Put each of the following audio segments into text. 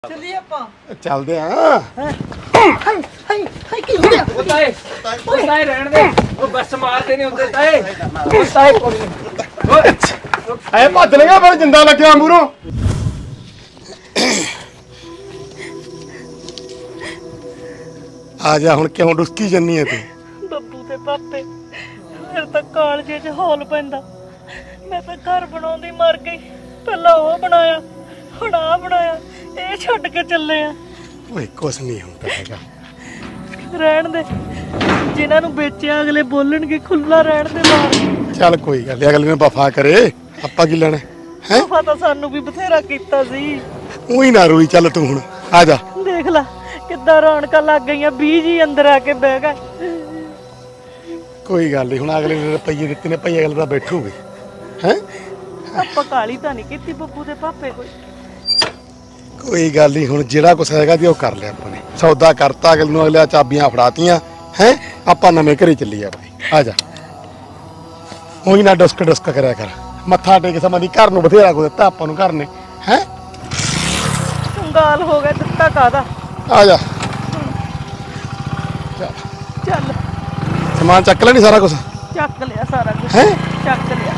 चलिए ਆਪਾਂ ਚੱਲਦੇ ਆ ਹਾਈ ਹਾਈ ਹਾਈ ਕੀ ਹੋ ਗਿਆ ਤਾਏ ਰਹਿਣ ਦੇ ਉਹ ਬੱਸ ਮਾਰਦੇ ਨਹੀਂ ਹੁੰਦੇ ਤਾਏ ਤਾਏ ਕੋਈ ਐ ਭੱਜ ਲੇਗਾ ਫਿਰ ਜਿੰਦਾ ਲੱਗਿਆ ਮੂਰੋਂ ਆ ਜਾ ਹੁਣ ਕਿਉਂ ਡੁਸਕੀ ਜੰਨੀ ਐ ਤੂੰ ਬੱਬੂ ਤੇ ਪਾਪੇ ਮੇਰੇ ਤਾਂ ਕਾਲਜੇ 'ਚ ਹੌਲ ਪੈਂਦਾ ਮੈਂ ਤਾਂ ਘਰ ਬਣਾਉਂਦੀ ਮਰ ਗਈ ਪਹਿਲਾਂ ਉਹ ਬਣਾਇਆ ਹੁਣ ਆ ਬਣਾਇਆ ਇਹ ਛੱਡ ਕੇ ਚੱਲੇ ਆ ਓਏ ਕੁਛ ਨਹੀਂ ਹੁੰਦਾ ਹੈਗਾ ਰਹਿਣ ਦੇ ਜਿਨ੍ਹਾਂ ਨੂੰ ਵੇਚਿਆ ਅਗਲੇ ਬੋਲਣਗੇ ਖੁੱਲਾ ਰਹਿਣ ਦੇ ਮਾਰ ਚੱਲ ਕੋਈ ਗੱਲ ਨੀ ਅਗਲੇ ਨੇ ਵਫਾ ਕਰੇ ਆਪਾਂ ਕੀ ਲੈਣਾ ਹੈ ਵਫਾ ਤਾਂ ਸਾਨੂੰ ਵੀ ਬਥੇਰਾ ਕੀਤਾ ਸੀ ਉਹੀ ਨਾ ਰੋਈ ਚੱਲ ਤੂੰ ਹੁਣ ਆ ਜਾ ਦੇਖ ਲੈ ਕਿੱਦਾਂ ਰੌਣਕਾਂ ਲੱਗ ਗਈਆਂ 20 ਜੀ ਅੰਦਰ ਆ ਕੇ ਬਹਿ ਗਏ ਕੋਈ ਗੱਲ ਨਹੀਂ ਹੁਣ ਅਗਲੇ ਨੇ ਰੁਪਈਏ ਦਿੱਤੇ ਨੇ ਭਈ ਅਗਲੇ ਦਾ ਬੈਠੂਗੇ ਹੈ ਆਪਾਂ ਕਾਲੀ ਤਾਂ ਨਹੀਂ ਕੀਤੀ ਬੱਬੂ ਦੇ ਪਾਪੇ ਕੋਈ ਗੱਲ ਨਹੀਂ ਹੁਣ ਜਿਹੜਾ ਕੁਛ ਹੈਗਾ ਜੀ ਉਹ ਕਰ ਲਿਆ ਆਪਾਂ ਨੇ ਸੌਦਾ ਕਰਤਾ ਅਗਲੇ ਨੂੰ ਅਗਲੇ ਚਾਬੀਆਂ ਫੜਾਤੀਆਂ ਹੈ ਆਪਾਂ ਨਵੇਂ ਘਰੇ ਚੱਲੀਏ ਆਪਣੇ ਆ ਜਾ ਉਹੀ ਨਾ ਡਸਕ ਕਰਿਆ ਕਰ ਮੱਥਾ ਟੇਕ ਸਮਾਂ ਦੀ ਘਰ ਨੂੰ ਬਥੇਰਾ ਕੋ ਦਿੱਤਾ ਆਪਾਂ ਨੂੰ ਘਰ ਨੇ ਹੈ ਕੰਗਾਲ ਹੋ ਗਿਆ ਦਿੱਤਾ ਕਾਦਾ ਆ ਜਾ ਚੱਲ ਸਮਾਨ ਚੱਕ ਲੈਣੀ ਸਾਰਾ ਕੁਝ ਚੱਕ ਲਿਆ ਸਾਰਾ ਕੁਝ ਹੈ ਚੱਕ ਲਿਆ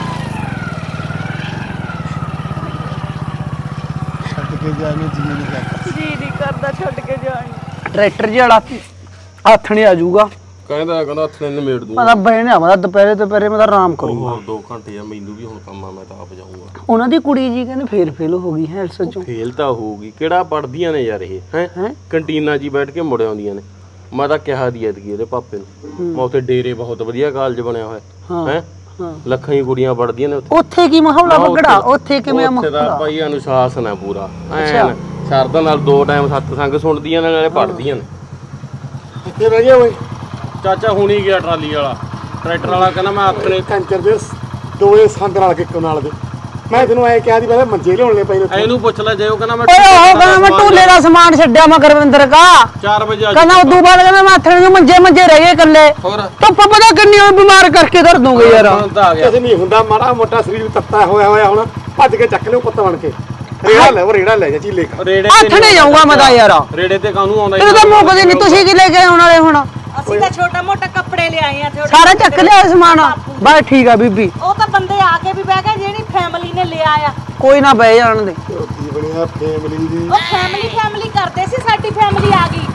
ਛੱਡ ਕੇ ਜਾਣੇ ਜੀ ਨਹੀਂ ਕਰਦਾ ਜੀ ਨਹੀਂ ਕਰਦਾ ਛੱਡ ਕੇ ਜਾਣ ट्रैक्टर जड़ा हथ नहीं आ जाऊगा ਕਹਿੰਦਾ ਹੱਥ ਨੇ ਨਿਮੇੜ ਦੂੰ मैं बहने मैं दोपहरे दोपहरे मैं आराम करूंगा ਹੋਰ 2 ਘੰਟੇ ਆ ਮੈਨੂੰ ਵੀ ਹੁਣ ਕੰਮ ਆ ਮੈਂ ਤਾਂ ਆਪ ਜਾਊਂਗਾ ਉਹਨਾਂ ਦੀ ਕੁੜੀ ਜੀ ਕਹਿੰਦੇ ਫੇਰ ਫੇਲ ਹੋ ਗਈ ਹੈ ਐਲਸ ਚੋਂ ਫੇਲ ਤਾਂ ਹੋਊਗੀ ਕਿਹੜਾ ਪੜਦੀਆਂ ਨੇ ਯਾਰ ਇਹ ਹੈ ਕੰਟੀਨਾਂ 'ਚ ਬੈਠ ਕੇ ਮੁੜ ਆਉਂਦੀਆਂ ਨੇ ਮੈਂ ਤਾਂ ਕਿਹਾ ਦੀ ਐਤਕੀ ਇਹਦੇ ਪਾਪੇ ਨੂੰ ਮੈਂ ਉੱਥੇ ਡੇਰੇ ਬਹੁਤ ਵਧੀਆ ਕਾਲਜ ਬਣਿਆ ਹੋਇਆ ਹੈ ਲੱਖਾਂ ਹੀ ਕੁੜੀਆਂ ਪੜਦੀਆਂ ਨੇ ਉੱਥੇ ਕੀ ਮਾਹੌਲ ਬਗੜਾ ਉੱਥੇ ਕਿਵੇਂ ਉੱਥੇ ਦਾ ਭਾਈ ਅਨੁਸ਼ਾਸਨ ਹੈ ਪੂਰਾ ਐਨ ਸ਼ਰਧਾ ਨਾਲ 2 ਟਾਈਮ ਸਤਸੰਗ ਸੁਣਦੀਆਂ ਨੇ ਨਾਲੇ ਪੜਦੀਆਂ ਨੇ ਕਿੱਥੇ ਰਹਿ ਗਿਆ ਓਏ ਚਾਚਾ ਹੁਣੀ ਗਿਆ ਟਰਾਲੀ ਵਾਲਾ ਟਰੈਕਟਰ ਵਾਲਾ ਕਹਿੰਦਾ ਮੈਂ ਆਪਣੇ ਕੰਚਰ ਦੇ ਦੋਏ ਸੰਦ ਨਾਲ ਕਿੱਕੋ ਨਾਲ ਦੇ ਮੈਂ ਤੈਨੂੰ ਐ ਕਿਹਾ ਦੀ ਪਹਿਲੇ ਮੰਜੇ ਲਿਆਉਣੇ ਪਏ ਨੇ ਇਹਨੂੰ ਪੁੱਛ ਲੈ ਜੇ ਉਹ ਕਹਿੰਦਾ ਮੈਂ ਓਏ ਉਹ ਕਹਿੰਦਾ ਮੈਂ ਢੂਲੇ ਦਾ ਸਮਾਨ ਛੱਡਿਆ ਮੈਂ ਗੁਰਵਿੰਦਰ ਕਾ 4 ਵਜੇ ਆ ਕਹਿੰਦਾ ਉਦੋਂ ਬਾਅਦ ਕਹਿੰਦਾ ਮੈਂ ਆਥਣੇ ਨੂੰ ਮੰਜੇ ਰਹਿ ਗਏ ਇਕੱਲੇ ਹੋਰ ਧੁੱਪ ਪਤਾ ਕਿੰਨੀ ਹੋਈ ਬਿਮਾਰ ਕਰਕੇ ਧਰ ਦੂੰਗੇ ਯਾਰ ਹੁਣ ਤਾਂ ਆ ਗਿਆ ਕੁਝ ਨਹੀਂ ਹੁੰਦਾ ਮਾੜਾ ਮੋਟਾ ਸਰੀਰ ਤੱਤਾ ਹੋਇਆ ਹੁਣ ਭੱਜ ਕੇ ਚੱਕ ਲਿਓ ਪੁੱਤ ਬਣ ਕੇ ਰੇੜਾ ਲੈ ਜਾ ਚੀਲੇ ਕਾ ਰੇੜੇ ਆਥਣੇ ਜਾਊਂਗਾ ਮੈਂ ਤਾਂ ਯਾਰ ਰੇੜੇ ਤੇ ਕਾਹਨੂੰ ਆਉਂਦਾ ਤੇਰੇ ਤਾਂ ਮੁੱਕ ਦੇ ਨਹੀਂ ਤੁਸੀਂ ਕੀ ਲੈ ਕੇ ਆਉਣ ਵਾਲੇ ਹੁਣ ਅਸੀਂ ਤਾਂ ਛੋਟਾ ਮੋਟਾ ਕੱਪੜੇ ਲਿਆਏ ਆ ਥੋੜੇ ਸਾਰਾ ਚੱਕ ਲਿਆ ਸਮਾਨ ਬਸ ਠੀਕ ਆ ਬੀਬੀ ਉਹ ਤਾਂ ਬੰਦੇ ਆ ਕੇ ਵੀ ਬਹਿ ਗਏ ਜਿਹੜੀ ਫੈਮਿਲੀ ਨੇ ਲਿਆ ਆ ਕੋਈ ਨਾ ਬਹਿ ਜਾਣ ਦੇ ਕੀ ਬਣਿਆ ਫੈਮਿਲੀ ਦੀ ਉਹ ਫੈਮਿਲੀ ਕਰਦੇ ਸੀ ਸਾਡੀ ਫੈਮਿਲੀ ਆ ਗਈ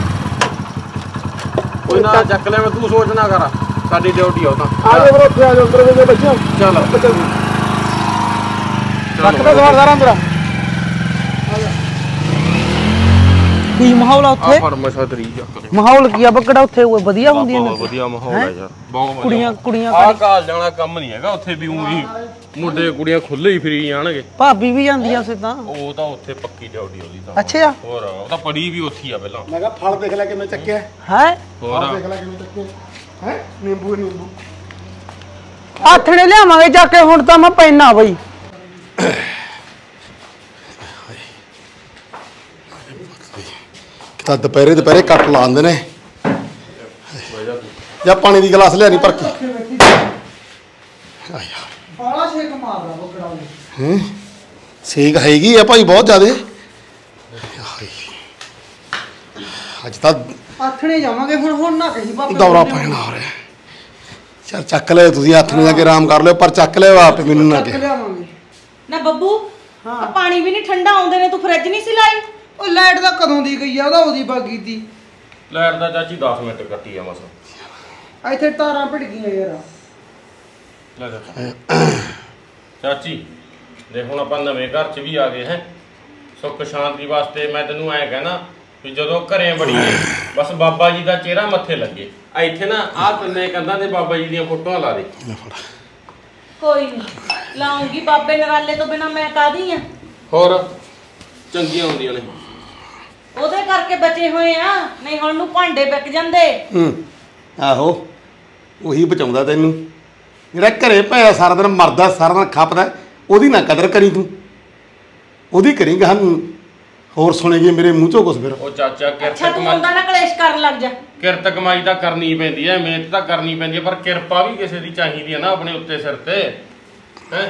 ਕੋਈ ਨਾ ਚੱਕ ਲੈ ਮੈਂ ਤੂੰ ਸੋਚ ਨਾ ਕਰ ਸਾਡੀ ਡਿਊਟੀ ਆ ਉਹ ਤਾਂ ਆ ਜਾ ਬਰੋ ਉੱਥੇ ਆ ਜਾ ਅੰਦਰ ਦੇ ਬੱਚਿਓ ਚੱਲ ਚੱਕ ਦੇ ਸਵਾਰ ਅੰਦਰ ਕੀ ਮਾਹੌਲ ਆ ਆ ਉੱਥੇ ਫੜ ਮਸਾ ਤਰੀ ਚੱਕ ਲੈ ਮਾਹੌਲ ਕੀ ਆ ਬੱਕੜਾ ਉੱਥੇ ਉਹ ਵਧੀਆ ਹੁੰਦੀਆਂ ਬਹੁਤ ਨੇ ਵਧੀਆ ਮਾਹੌਲ ਹੈ ਯਾਰ ਬਹੁਤ ਕੁੜੀਆਂ ਆ ਕਾਲ ਜਾਣਾ ਕੰਮ ਨਹੀਂ ਹੈਗਾ ਉੱਥੇ ਵੀ ਊਂ ਮੁੰਡੇ ਕੁੜੀਆਂ ਖੁੱਲੇ ਹੀ ਫਰੀ ਜਾਣਗੇ ਭਾਬੀ ਵੀ ਜਾਂਦੀਆਂ ਸੀ ਤਾਂ ਉਹ ਤਾਂ ਉੱਥੇ ਪੱਕੀ ਡਿਊਟੀ ਉਹਦੀ ਤਾਂ ਅੱਛਾ ਹੋਰ ਉਹ ਤਾਂ ਪੜੀ ਵੀ ਉੱਥੇ ਹੀ ਆ ਪਹਿਲਾਂ ਮੈਂ ਕਿਹਾ ਫਲ ਦੇਖ ਲੈ ਕਿਵੇਂ ਚੱਕਿਆ ਹੈ ਹੋਰ ਦੇਖ ਲੈ ਕਿਵੇਂ ਚੱਕਿਆ ਹੈ ਨਿੰਬੂ ਆਥਣੇ ਲਿਆਵਾਂਗੇ ਜਾ ਕੇ ਹੁਣ ਤਾਂ ਮੈਂ ਪੈਣਾ ਬਈ ਤਾਂ ਦੁਪਹਿਰੇ ਕੱਟ ਲਾਉਂਦੇ ਨੇ ਜਾਂ ਪਾਣੀ ਦੀ ਗਲਾਸ ਲਿਆ ਨਹੀਂ ਭਰ ਕੇ ਬਾਲਾ ਛੇਕ ਮਾਰਦਾ ਬੱਕੜਾ ਹੈ ਸੇਕ ਹੈਗੀ ਆ ਭਾਈ ਬਹੁਤ ਜ਼ਿਆਦੇ ਅੱਜ ਤਾਂ ਆਥਣੇ ਜਾਵਾਂਗੇ ਹੁਣ ਨਾ ਕਹੀ ਭਾਬੀ ਦੌਰਾ ਪੈਣਾ ਹੋ ਰਿਹਾ ਚੱਲ ਚੱਕ ਲਿਓ ਤੁਸੀਂ ਹੱਥ ਨੂੰ ਜਾ ਕੇ ਆਰਾਮ ਕਰ ਲਿਓ ਪਰ ਚੱਕ ਲਿਓ ਆਪੇ ਮੈਨੂੰ ਨਾ ਕਿ ਲਿਆਵਾਂਗੇ ਨਾ ਬੱਬੂ ਹਾਂ ਪਾਣੀ ਵੀ ਨਹੀਂ ਠੰਡਾ ਆਉਂਦੇ ਨੇ ਤੂੰ ਫ੍ਰਿਜ ਨਹੀਂ ਸੀ ਲਾਈ ਉਹ ਲਾਈਟ ਦਾ ਕਦੋਂ ਦੀ ਗਈ ਆ ਉਹਦਾ ਉਹਦੀ ਬਾਗੀ ਦੀ ਲੈਟ ਦਾ ਚਾਚੀ 10 ਮਿੰਟ ਕੱਟੀ ਆ ਮਸਾ ਇੱਥੇ ਤਾਰਾਂ ਭਿੜ ਗਈਆਂ ਯਾਰ ਲੈ ਜਾ ਚਾਚੀ ਦੇਖ ਹੁਣ ਆਪਾਂ ਨਵੇਂ ਘਰ 'ਚ ਵੀ ਆ ਗਏ ਹੈ ਸੁੱਖ ਸ਼ਾਂਤੀ ਵਾਸਤੇ ਮੈਂ ਤੈਨੂੰ ਐ ਕਹਿਣਾ ਵੀ ਜਦੋਂ ਘਰੇ ਵੜੀਏ ਬਸ ਬਾਬਾ ਜੀ ਦਾ ਚਿਹਰਾ ਮੱਥੇ ਲੱਗੇ ਆ ਇੱਥੇ ਨਾ ਆਹ ਤਿੰਨੇ ਕੰਧਾਂ ਤੇ ਬਾਬਾ ਜੀ ਦੀਆਂ ਫੋਟੋਆਂ ਲਾ ਦੇ ਕੋਈ ਨਹੀਂ ਲਾਉਂਗੀ ਬਾਬੇ ਨਰਾਲੇ ਤੋਂ ਬਿਨਾ ਮੈਂ ਕਾਦੀ ਆ ਹੋਰ ਚੰਗੀਆਂ ਹੁੰਦੀਆਂ ਨੇ ਉਹਦੇ ਕਰਕੇ ਬਚੇ ਹੋਏ ਆ ਨਹੀਂ ਹੁਣ ਨੂੰ ਭਾਂਡੇ ਵਿਕ ਜਾਂਦੇ ਆਹੋ ਉਹੀ ਬਚਾਉਂਦਾ ਤੈਨੂੰ ਜਿਹੜਾ ਘਰੇ ਪਿਆ ਸਾਰਾ ਦਿਨ ਮਰਦਾ ਸਾਰਾ ਦਿਨ ਖਪਦਾ ਉਹਦੀ ਨਾ ਕਦਰ ਕਰੀ ਤੂੰ ਉਹਦੀ ਕਰੀਂਗਾ ਹਨ ਹੋਰ ਸੁਣੇਗੀ ਮੇਰੇ ਮੂੰਹ ਚੋਂ ਕੁਛ ਫਿਰ ਉਹ ਚਾਚਾ ਅੱਛਾ ਤੂੰ ਹੁੰਦਾ ਨਾ ਕਲੇਸ਼ ਕਰਨ ਲੱਗ ਜਾ ਕਿਰਤ ਕਮਾਈ ਤਾਂ ਕਰਨੀ ਪੈਂਦੀ ਹੈ ਮਿਹਨਤ ਤਾਂ ਕਰਨੀ ਪੈਂਦੀ ਹੈ ਪਰ ਕਿਰਪਾ ਵੀ ਕਿਸੇ ਦੀ ਚਾਹੀਦੀ ਹੈ ਨਾ ਆਪਣੇ ਉੱਤੇ ਸਿਰ ਤੇ ਹੈ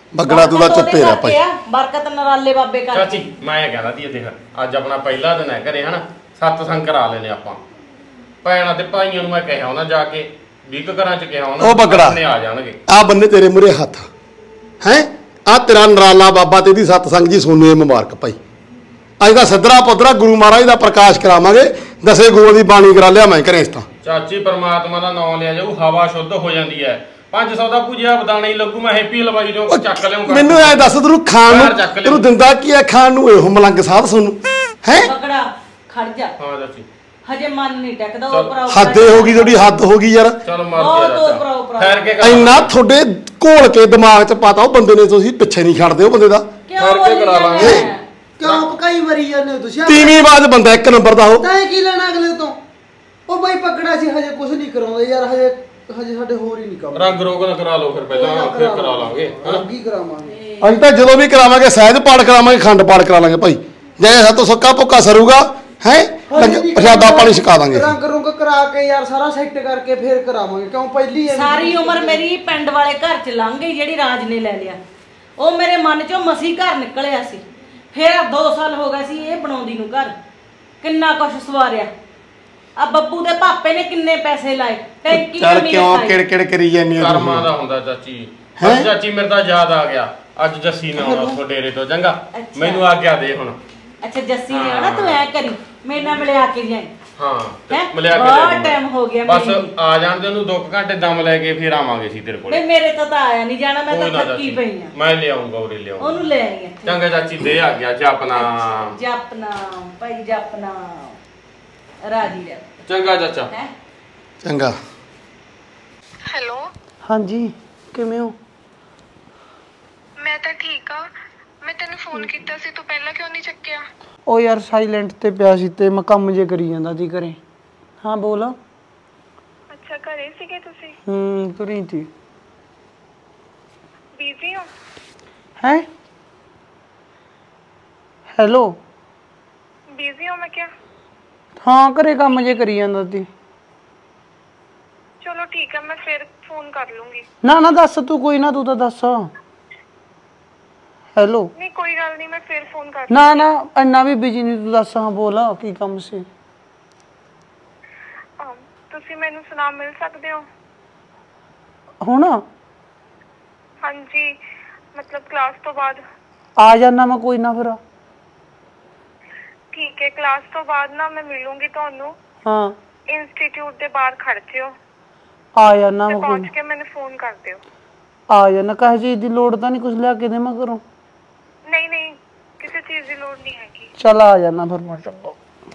ਬੱਗੜਾ ਤੂੰ ਤਾਂ ਚੁੱਪੇ ਰਹਿ ਭਾਈ। ਬਰਕਤ ਨਰਾਲੇ ਬਾਬੇ ਕਰ। ਚਾਚੀ ਮੈਂ ਇਹ ਕਹਿੰਦਾ ਦੀ ਦੇਖ ਅੱਜ ਆਪਣਾ ਪਹਿਲਾ ਦਿਨ ਹੈ ਘਰੇ ਹਨਾ, ਸਤਸੰਗ ਕਰਾ ਲੈਨੇ ਆਪਾਂ। ਭੈਣਾਂ ਤੇ ਭਾਈਆਂ ਨੂੰ ਮੈਂ ਕਿਹਾ ਉਹਨਾਂ ਜਾ ਕੇ 20 ਘਰਾਂ ਚ ਕਿਹਾ ਉਹਨਾਂ ਉਹ ਬੱਗੜਾ ਨੇ ਆ ਜਾਣਗੇ। ਆ ਬੰਨੇ ਤੇਰੇ ਮੂਰੇ ਹੱਥ ਹੈ, ਆ ਤੇਰਾ ਨਰਾਲਾ ਬਾਬਾ ਤੇ ਦੀ ਸਤਸੰਗ ਜੀ ਸੋਨੂੰ ਇਹ ਮੁਬਾਰਕ ਭਾਈ। ਅੱਜ ਦਾ ਸੱਦਰਾ ਪੁੱਤਰਾ ਗੁਰੂ ਮਹਾਰਾਜ ਦਾ ਪ੍ਰਕਾਸ਼ ਕਰਾਵਾਂਗੇ, ਦਸੇ ਗੁਰੂ ਦੀ ਬਾਣੀ ਕਰਾ ਲਿਆ ਮੈਂ ਘਰੇ ਇਸ ਤਾਂ। ਚਾਚੀ ਪਰਮਾਤਮਾ ਦਾ ਨਾਮ ਲਿਆ ਜਾਊ, ਹਵਾ ਸ਼ੁੱਧ ਹੋ ਜਾਂਦੀ ਹੈ। 500 ਦਾ ਭੁਜਿਆ ਬਦਾਣਾ ਹੀ ਲੱਗੂ, ਮੈਂ ਹੈਪੀ ਹਲਵਾਈ ਤੋਂ ਚੱਕ ਲਿਆਉਂਗਾ। ਮੈਨੂੰ ਐ ਦੱਸ ਤੈਨੂੰ ਖਾਣ ਨੂੰ ਤੈਨੂੰ ਦਿੰਦਾ ਕੀ ਹੈ ਖਾਣ ਨੂੰ? ਇਹੋ ਮਲੰਗ ਸਾਧ ਸੋਨੂੰ ਹੈ। ਬੱਗੜਾ ਖੜ ਜਾ। ਹਾਂ ਚਾਚੀ ਹਜੇ ਮਨ ਨਹੀਂ ਟਿਕਦਾ। ਉਪਰਾ ਹੱਦੇ ਹੋ ਗਈ ਤੁਹਾਡੀ, ਹੱਦ ਹੋ ਗਈ ਯਾਰ। ਚਲ ਮਾਰ ਕੇ ਚਾਚਾ ਠਹਿਰ ਕੇ ਇੰਨਾ ਤੁਹਾਡੇ ਘੋਲ ਕੇ ਦਿਮਾਗ 'ਚ ਪਾਤਾ ਉਹ ਬੰਦੇ ਨੇ, ਤੁਸੀਂ ਪਿੱਛੇ ਨਹੀਂ ਛੱਡਦੇ ਉਹ ਬੰਦੇ ਦਾ। ਠਹਿਰ ਕੇ ਕਰਾ ਲਾਂਗੇ। ਕਿਉਂ ਪਕਾਈ ਮਰੀ ਜਾਂਦੇ ਹੋ ਤੁਸੀਂ? ਤੀਵੀਂ ਬਾਜ ਬੰਦਾ ਇੱਕ ਨੰਬਰ ਦਾ ਉਹ। ਤੈਂ ਕੀ ਲੈਣਾ ਅਗਲੇ ਤੋਂ? ਉਹ ਬਾਈ ਪਕੜਾ ਸੀ ਹਜੇ ਕੁਝ ਨਹੀਂ ਕਰਾਉਂਦੇ ਯਾਰ, ਹਜੇ ਸਾਡੇ ਹੋਰ ਹੀ ਨਹੀਂ ਕੰਮ। ਰੰਗ ਰੋਗਨ ਕਰਾ ਲਓ ਫਿਰ ਪਹਿਲਾਂ, ਫਿਰ ਕਰਾ ਲਾਂਗੇ ਹਨਾ। ਕੀ ਕਰਾਵਾਂਗੇ? ਅਸੀਂ ਤਾਂ ਜਦੋਂ ਵੀ ਕਰਾਵਾਂਗੇ ਸਹਿਜ ਪਾਠ ਕਰਾਵਾਂਗੇ, ਖੰਡ ਪਾਠ ਕਰਾ ਲਾਂਗੇ ਭਾਈ। ਜੇ ਸਾਤੋਂ ਸੁੱਕਾ ਭੁੱਕਾ ਸਰੂਗਾ ਹੈ ਪ੍ਰਸ਼ਾਦਾ ਪਾਣੀ ਛਕਾ ਦਾਂਗੇ। ਰੰਗ ਰੁੰਗ ਕਰਾ ਕੇ ਯਾਰ ਸਾਰਾ ਸੈੱਟ ਕਰਕੇ ਫੇਰ ਕਰਾਵਾਂਗੇ। ਕਿਉਂ ਪਹਿਲੀ ਸਾਰੀ ਉਮਰ ਮੇਰੀ ਪਿੰਡ ਵਾਲੇ ਘਰ ਚ ਲੰਘ ਗਈ ਜਿਹੜੀ ਰਾਜ ਨੇ ਲੈ ਲਿਆ। ਉਹ ਮੇਰੇ ਮਨ ਚੋਂ ਮਸੀ ਘਰ ਨਿਕਲਿਆ ਸੀ। ਫੇਰ 2 ਸਾਲ ਹੋ ਗਏ ਸੀ ਇਹ ਬਣਾਉਂਦੀ ਨੂੰ ਘਰ। ਕਿੰਨਾ ਕੁਛ ਸਵਾਰਿਆ। ਆ ਬੱਬੂ ਦੇ ਪਾਪੇ ਨੇ ਕਿੰਨੇ ਪੈਸੇ ਲਾਏ, ਟੈਂਕੀ ਚੱਲ ਕਿਉਂ ਕਿੜ ਕਰੀ ਜਾਂਦੀ ਕਰਮਾਂ ਦਾ ਹੁੰਦਾ ਚਾਚੀ। ਅੱਜ ਚਾਚੀ ਮੇਰੇ ਤਾਂ ਯਾਦ ਆ ਗਿਆ, ਅੱਜ ਜੱਸੀ ਨੇ ਆਉਣਾ ਉੱਥੋਂ ਡੇਰੇ ਤੋਂ। ਚੰਗਾ ਮੈਨੂੰ ਆਗਿਆ ਦੇ ਹੁਣ। ਅੱਛਾ ਜੱਸੀ ਨੇ ਆਉਣਾ, ਤੂੰ ਐ ਕਰੀ ਮੇਰੇ ਨਾਲ ਮਿਲਿਆ ਕੇ ਜਾਈਂ। ਹਾਂ ਮਿਲਿਆ ਕੇ ਬਹੁਤ ਟਾਈਮ ਹੋ ਗਿਆ ਬਸ ਆ ਜਾਣ ਦੇ ਉਹਨੂੰ 2 ਘੰਟੇ ਦਮ ਲੈ ਕੇ ਫਿਰ ਆਵਾਂਗੇ ਸੀ ਤੇਰੇ ਕੋਲ। ਨਹੀਂ ਮੇਰੇ ਤੋਂ ਤਾਂ ਆਇਆ ਨਹੀਂ ਜਾਣਾ, ਮੈਂ ਤਾਂ ਥੱਕੀ ਪਈ ਆ। ਮੈਂ ਲਿਆਉਂਗਾ ਉਰੇ ਲਿਆਉਂਗਾ ਉਹਨੂੰ ਲੈ ਆਈ। ਚੰਗਾ ਚਾਚੀ ਦੇ ਆ ਗਿਆ ਜਪਨਾਮ ਜਪਨਾਮ ਭਾਈ ਜਪਨਾਮ ਰਾਜੀ ਰਹਿ। ਚੰਗਾ ਚਾਚਾ। ਚੰਗਾ। ਹੈਲੋ ਹਾਂਜੀ ਕਿਵੇਂ ਹੋ? ਮੈਂ ਤਾਂ ਠੀਕ ਆ। ਮੈਂ ਤੈਨੂੰ ਫੋਨ ਕੀਤਾ ਸੀ, ਤੂੰ ਪਹਿਲਾਂ ਕਿਉਂ ਨਹੀਂ ਚੱਕਿਆ? ਉਹ ਯਾਰ ਸਾਇਲੈਂਟ ਤੇ ਪਿਆ ਸੀ ਤੇ ਮੈਂ ਕੰਮ ਜੇ ਕਰੀ ਜਾਂਦਾ ਸੀ ਘਰੇ। ਹਾਂ ਬੋਲ। ਅੱਛਾ ਘਰੇ ਸੀਗੇ ਤੁਸੀਂ? ਤੁਰੀ ਸੀ। ਬਿਜ਼ੀ ਹੋ? ਹੈ ਹੈਲੋ। ਬਿਜ਼ੀ ਹੋ ਮੈਂ ਕਿਹਾ? ਹਾਂ ਘਰੇ ਕੰਮ ਜੇ ਕਰੀ ਜਾਂਦਾ ਸੀ। ਚਲੋ ਠੀਕ ਹੈ, ਮੈਂ ਫਿਰ ਫੋਨ ਕਰ ਲੂੰਗੀ। ਨਾ ਦੱਸ ਤੂੰ, ਕੋਈ ਨਾ ਤੂੰ ਤਾਂ ਦੱਸ। ਹੈਲੋ। ਨਹੀਂ ਕੋਈ ਗੱਲ ਨਹੀਂ, ਮੈਂ ਫਿਰ ਫੋਨ ਕਰ ਨਾ ਇੰਨਾ ਵੀ ਬਿਜੀ ਨਹੀਂ, ਤੂੰ ਦੱਸ। ਹਾਂ ਬੋਲ ਕੀ ਕੰਮ ਸੀ? ਤੁਸੀਂ ਮੈਨੂੰ ਸੁਨਾਮ ਮਿਲ ਸਕਦੇ ਹੋ ਹੁਣ? ਹਾਂਜੀ ਮਤਲਬ ਕਲਾਸ ਤੋਂ ਬਾਅਦ ਆ ਜਾਣਾ ਮੈਂ, ਕੋਈ ਨਾ ਫਿਰ। ਠੀਕ ਹੈ, ਕਲਾਸ ਤੋਂ ਬਾਅਦ ਨਾ ਮੈਂ ਮਿਲੂੰਗੀ ਤੁਹਾਨੂੰ। ਹਾਂ ਇੰਸਟੀਚਿਊਟ ਦੇ ਬਾਹਰ ਖੜ ਜਿਓ। ਆ ਜਾਣਾ ਮੈਂ, ਪਹੁੰਚ ਕੇ ਮੈਨੂੰ ਫੋਨ ਕਰ ਦਿਓ। ਆ ਜਾਣਾ। ਕਹੇ ਚੀਜ਼ ਦੀ ਲੋੜ ਤਾਂ ਨਹੀਂ, ਕੁਝ ਲਿਆ ਕੇ ਦੇਵਾਂ ਘਰੋਂ? ਨਹੀਂ ਕਿਸੇ ਚੀਜ਼ ਦੀ ਲੋੜ ਨਹੀਂ ਹੈਗੀ। ਚੱਲ ਆ ਜਾਣਾ ਫਿਰ ਮੈਂ। ਚੰਗਾ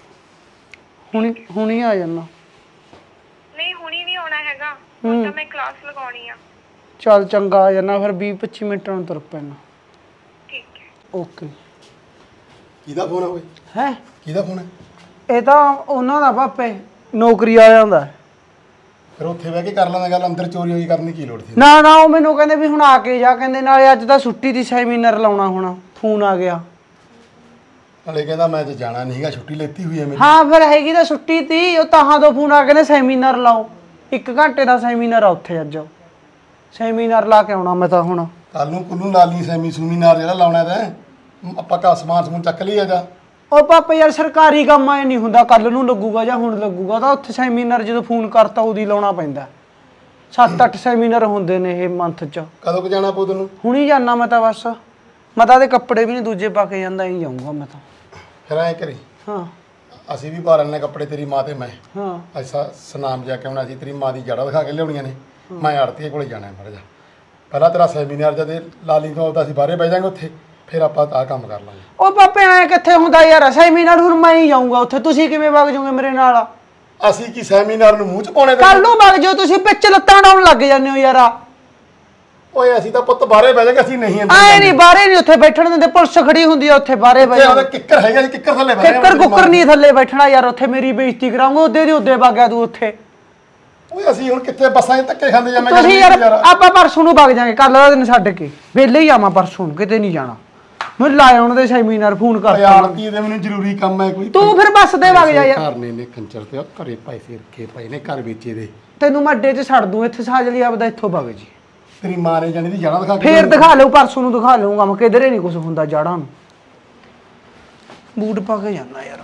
ਹੁਣੀ ਆ ਜਾਣਾ। ਨਹੀਂ ਹੁਣੀ ਨਹੀਂ ਆਉਣਾ ਹੈਗਾ, ਹੁਣ ਤਾਂ ਮੈਂ ਕਲਾਸ ਲਗਾਉਣੀ ਆ। ਚੱਲ ਚੰਗਾ ਆ ਜਾਣਾ ਫਿਰ, 20-25 ਮਿੰਟਾਂ ਨੂੰ ਤੁਰ ਪੈਣਾ। ਠੀਕ ਹੈ ਓਕੇ। ਕਿਹਦਾ ਫੋਨ ਆ ਓਏ? ਹੈ ਕਿਹਦਾ ਫੋਨ ਹੈ? ਇਹ ਤਾਂ ਉਹਨਾਂ ਦਾ ਪਾਪੇ ਨੌਕਰੀ ਆ ਜਾਂਦਾ। ਫਿਰ ਉੱਥੇ ਬਹਿ ਕੇ ਕਰ ਲਾਂਗੇ ਗੱਲ, ਅੰਦਰ ਚੋਰੀ ਹੋਈ ਕਰਨੀ ਕੀ ਲੋੜ ਸੀ? ਨਾ ਉਹ ਮੈਨੂੰ ਕਹਿੰਦੇ ਵੀ ਹੁਣ ਆ ਕੇ ਜਾ, ਕਹਿੰਦੇ ਨਾਲੇ ਅੱਜ ਤਾਂ ਛੁੱਟੀ ਦੀ ਸੈਮੀਨਾਰ ਲਾਉਣਾ ਹੁਣ। ਫੋਨ ਆ ਗਿਆ ਹਲੇ ਕਹਿੰਦਾ ਮੈਂ ਤੇ ਜਾਣਾ ਨਹੀਂ ਹੈਗਾ, ਛੁੱਟੀ ਲੈਤੀ ਹੋਈ ਹੈ ਮੇਰੀ। ਹਾਂ ਫਿਰ ਹੈਗੀ ਤਾਂ ਛੁੱਟੀ ਤੀ, ਉਹ ਤਾਹਾਂ ਤੋਂ ਫੋਨ ਆ ਕੇ ਕਹਿੰਦੇ ਸੈਮੀਨਾਰ ਲਾਓ। 1 ਘੰਟੇ ਦਾ ਸੈਮੀਨਾਰ ਆ ਉੱਥੇ, ਅੱਜ ਸੈਮੀਨਾਰ ਲਾ ਕੇ ਆਉਣਾ ਮੈਂ ਤਾਂ ਹੁਣ। ਕੱਲ ਨੂੰ ਕੁੱਲੂ ਲਾ ਲਈ ਸੈਮੀਨਾਰ ਜਿਹੜਾ ਲਾਉਣਾ ਤਾਂ ਆਪਾਂ ਕਾ ਸਮਾਨ ਚੱਕ ਲਈ ਆ ਜਾ। ਉਹ ਪਾਪਾ ਯਾਰ ਸਰਕਾਰੀ ਕੰਮ ਆਏ ਨਹੀਂ ਹੁੰਦਾ, ਕੱਲ ਨੂੰ ਲੱਗੂਗਾ ਜਾਂ ਹੁਣ ਲੱਗੂਗਾ। ਤਾਂ ਉੱਥੇ ਸੈਮੀਨਾਰ ਜਦੋਂ ਫੋਨ ਕਰਤਾ ਉਦੋਂ ਲਾਉਣਾ ਪੈਂਦਾ। 7-8 ਸੈਮੀਨਾਰ ਹੁੰਦੇ ਨੇ ਇਹ ਮੰਥ 'ਚ। ਕਦੋਂ ਕੁ ਜਾਣਾ ਪਊ ਤੈਨੂੰ? ਹੁਣੀ ਜਾਣਾ ਮੈਂ ਤਾਂ ਬਸ। ਮੈਂ ਤਾਂ ਇਹਦੇ ਕੱਪੜੇ ਵੀ ਨਹੀਂ ਦੂਜੇ ਪਾ ਕੇ ਜਾਂਦਾ, ਹੀ ਜਾਊਂਗਾ ਮੈਂ ਤਾਂ। ਫਿਰ ਐਂ ਕਰੀ, ਹਾਂ ਅਸੀਂ ਵੀ ਪਾ ਲੈਣੇ ਕੱਪੜੇ, ਤੇਰੀ ਮਾਂ ਤੇ ਮੈਂ। ਹਾਂ ਐਸਾ ਸਨਾਮ ਜਾ ਕੇ ਆਉਣਾ ਸੀ, ਤੇਰੀ ਮਾਂ ਦੀ ਜੜਾ ਦਿਖਾ ਕੇ ਲਿਆਉਣੀਆਂ ਨੇ। ਮੈਂ ਆੜਤੀਏ ਕੋਲੇ ਜਾਣਾ ਮਾੜਾ ਜਾ। ਪਹਿਲਾਂ ਤੇਰਾ ਸੈਮੀਨਾਰ ਜਦੇ ਲਾਲੀ ਤੋਂ ਆਉਂਦਾ, ਅਸੀਂ ਬਾਹਰੇ ਬਹਿ ਜਾਾਂਗੇ ਉੱਥੇ, ਫਿਰ ਆਪਾਂ ਆਹ ਕੰਮ ਕਰ ਲਾਂਗੇ। ਉਹ ਪਾਪੇ ਐ ਕਿੱਥੇ ਹੁੰਦਾ ਯਾਰ ਸੈਮੀਨਾਰ? ਹੁਣ ਮੈਂ ਹੀ ਜਾਊਂਗਾ ਉੱਥੇ, ਤੁਸੀਂ ਕਿਵੇਂ ਵਗ ਜਾਓਗੇ ਮੇਰੇ ਨਾਲ? ਅਸੀਂ ਕੀ ਸੈਮੀਨਾਰ ਨੂੰ ਮੂੰਹ ਚ ਪਾਉਣੇ? ਕੱਲ ਨੂੰ ਵਗ ਜਾਓ ਤੁਸੀਂ, ਪਿੱਛੇ ਲੱਤਾਂ ਡਾਉਣ ਲੱਗ ਜਾਂਦੇ ਹੋ ਯਾਰ। ਓਏ ਅਸੀਂ ਤਾਂ ਪੁੱਤ ਬਾਹਰੇ ਬਹਿ ਜਾਾਂਗੇ, ਅਸੀਂ ਨਹੀਂ ਅੰਦਰ ਆਏ ਨਹੀਂ, ਬਾਹਰੇ ਨਹੀਂ ਉੱਥੇ ਬੈਠਣ ਦਿੰਦੇ, ਪੁਲਿਸ ਖੜੀ ਹੁੰਦੀ ਆ ਉੱਥੇ ਬਾਹਰੇ ਬਹਿ ਜਾਓ। ਕਿੱਕਰ ਹੈਗਾ ਜੀ, ਕਿੱਕਰ ਥੱਲੇ ਬਹਿ ਕਿੱਕਰ ਕੁੱਕਰ ਨਹੀਂ ਥੱਲੇ ਬੈਠਣਾ ਯਾਰ, ਉੱਥੇ ਮੇਰੀ ਬੇਇੱਜ਼ਤੀ ਕਰਾਉਂਗਾ। ਉਹਦੇ ਦੀ ਉਹਦੇ ਵਗ ਗਿਆ ਤੂੰ ਉੱਥੇ। ਓਏ ਅਸੀਂ ਹੁਣ ਕਿੱਥੇ ਬੱਸਾਂ 'ਚ ਧੱਕੇ ਖਾਂਦੇ ਜਾਂਦੇ? ਤੁਸੀਂ ਯਾਰ ਆਪਾਂ ਪਰਸੋਂ ਨੂੰ ਵਗ ਜਾਾਂਗੇ, ਕੱਲ ਦਾ ਦਿਨ ਛੱਡ ਕੇ ਵਿਹਲੇ ਹੀ ਆਵਾਂ ਪਰਸੋਂ ਨੂੰ, ਕਿਤੇ ਨਹੀਂ ਜਾਣਾ। ਮੈਨੂੰ ਲਾਇਆ ਉਹਨਾਂ ਦੇ ਸੈਮੀਨਾਰ ਫੋਨ ਕਰ। ਯਾਰ ਕੀ ਦੇ ਮੈਨੂੰ ਜ਼ਰੂਰੀ ਕੰਮ ਹੈ ਕੋਈ। ਤੂੰ ਫਿਰ ਬੱਸ ਦੇ ਵਗ ਜਾ ਯਾਰ। ਘਰ ਨੇ ਕੰਚਰ ਤੇ ਘਰੇ ਪੈਸੇ ਰੱਖੇ ਪਏ ਨੇ, ਘਰ ਵੇਚੇ ਦੇ। ਤੈਨੂੰ ਮੈਂ ਅੱਡੇ 'ਚ ਛੱਡ ਦੂੰ, ਇੱਥੇ ਸਾਜਲੀ ਆਪਦਾ ਇੱਥੋਂ ਵਗ ਜੀ। ਤੇਰੀ ਮਾਂ ਨੇ ਜਾਣੀ ਦੀ ਜਾਣਾ ਦਿਖਾ ਕੇ ਫੇਰ ਦਿਖਾ ਲਊ, ਪਰਸੋਂ ਨੂੰ ਦਿਖਾ ਲਊਗਾ ਮੈਂ, ਕਿਧਰੇ ਨਹੀਂ ਕੁਝ ਹੁੰਦਾ ਜਾੜਾਂ ਨੂੰ। ਬੂਟ ਪਾ ਕੇ ਜਾਣਾ ਯਾਰ।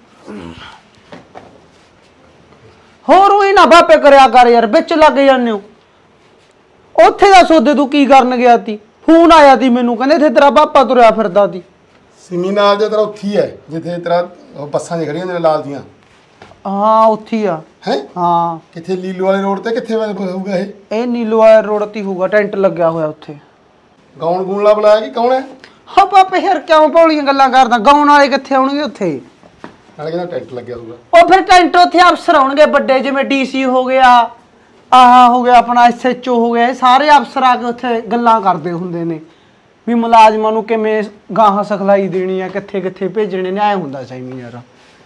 ਹੋਰ ਉਹੀ ਨਾ ਬਾਪੇ ਕਰਿਆ ਕਰ ਯਾਰ, ਵਿੱਚ ਲੱਗ ਜਾਂਦੇ ਹੋ। ਉੱਥੇ ਦਾ ਸੌਦੇ ਤੂੰ ਕੀ ਕਰਨ ਗਿਆ ਤੀ? ਫੋਨ ਆਇਆ ਤੀ ਮੈਨੂੰ, ਕਹਿੰਦੇ ਇੱਥੇ ਤੇਰਾ ਪਾਪਾ ਤੁਰਿਆ ਫਿਰਦਾ ਤੀ। ਸਿਮੀ ਨਾਲ ਜੇ ਤੇਰਾ ਉੱਥੀ ਹੈ ਜਿੱਥੇ ਤੇਰਾ ਉਹ ਬੱਸਾਂ ਜਿ ਖੜੀਆਂ ਨੇ ਲਾਲ ਦੀਆਂ। ਹਾਂ ਉੱਥੇ ਹੀ ਆ। ਹੈ ਹਾਂ ਕਿੱਥੇ ਲੀਲੂ ਵਾਲੇ ਰੋਡ ਤੇ ਕਿੱਥੇ ਹੋਊਗਾ ਇਹ ਨੀਲੋ ਵਾਲਾ ਰੋਡ ਤੇ ਹੋਊਗਾ, ਟੈਂਟ ਲੱਗਿਆ ਹੋਇਆ ਉੱਥੇ। ਗਾਉਣ ਗੂਣ ਬੁਲਾਇਆ ਕਿ ਕੌਣ ਹੈ? ਹਾਂ ਪਾਪੇ ਯਾਰ ਕਿਉਂ ਭੌਲੀਆਂ ਗੱਲਾਂ ਕਰਦਾ, ਗਾਉਣ ਵਾਲੇ ਕਿੱਥੇ ਆਉਣਗੇ ਉੱਥੇ? ਨਾਲੇ ਕਹਿੰਦਾ ਟੈਂਟ ਲੱਗਿਆ ਹੋਊਗਾ। ਉਹ ਫਿਰ ਟੈਂਟ ਉੱਥੇ ਅਫਸਰ ਆਉਣਗੇ ਵੱਡੇ, ਜਿਵੇਂ ਡੀਸੀ ਹੋ ਗਿਆ, ਆਹ ਹੋ ਗਿਆ ਆਪਣਾ ਐਸਐਚਓ ਹੋ ਗਿਆ, ਇਹ ਸਾਰੇ ਅਫਸਰ ਆ ਕੇ ਉੱਥੇ ਗੱਲਾਂ ਕਰਦੇ ਹੁੰਦੇ ਨੇ ਵੀ ਮੁਲਾਜ਼ਮਾਂ ਨੂੰ ਕਿਵੇਂ ਗਾਹਾਂ ਸਿਖਲਾਈ ਦੇਣੀ ਆ, ਕਿੱਥੇ ਕਿੱਥੇ ਭੇਜਣੇ ਨੇ, ਐ ਹੁੰਦਾ ਸੈਮੀ ਯਾਰ।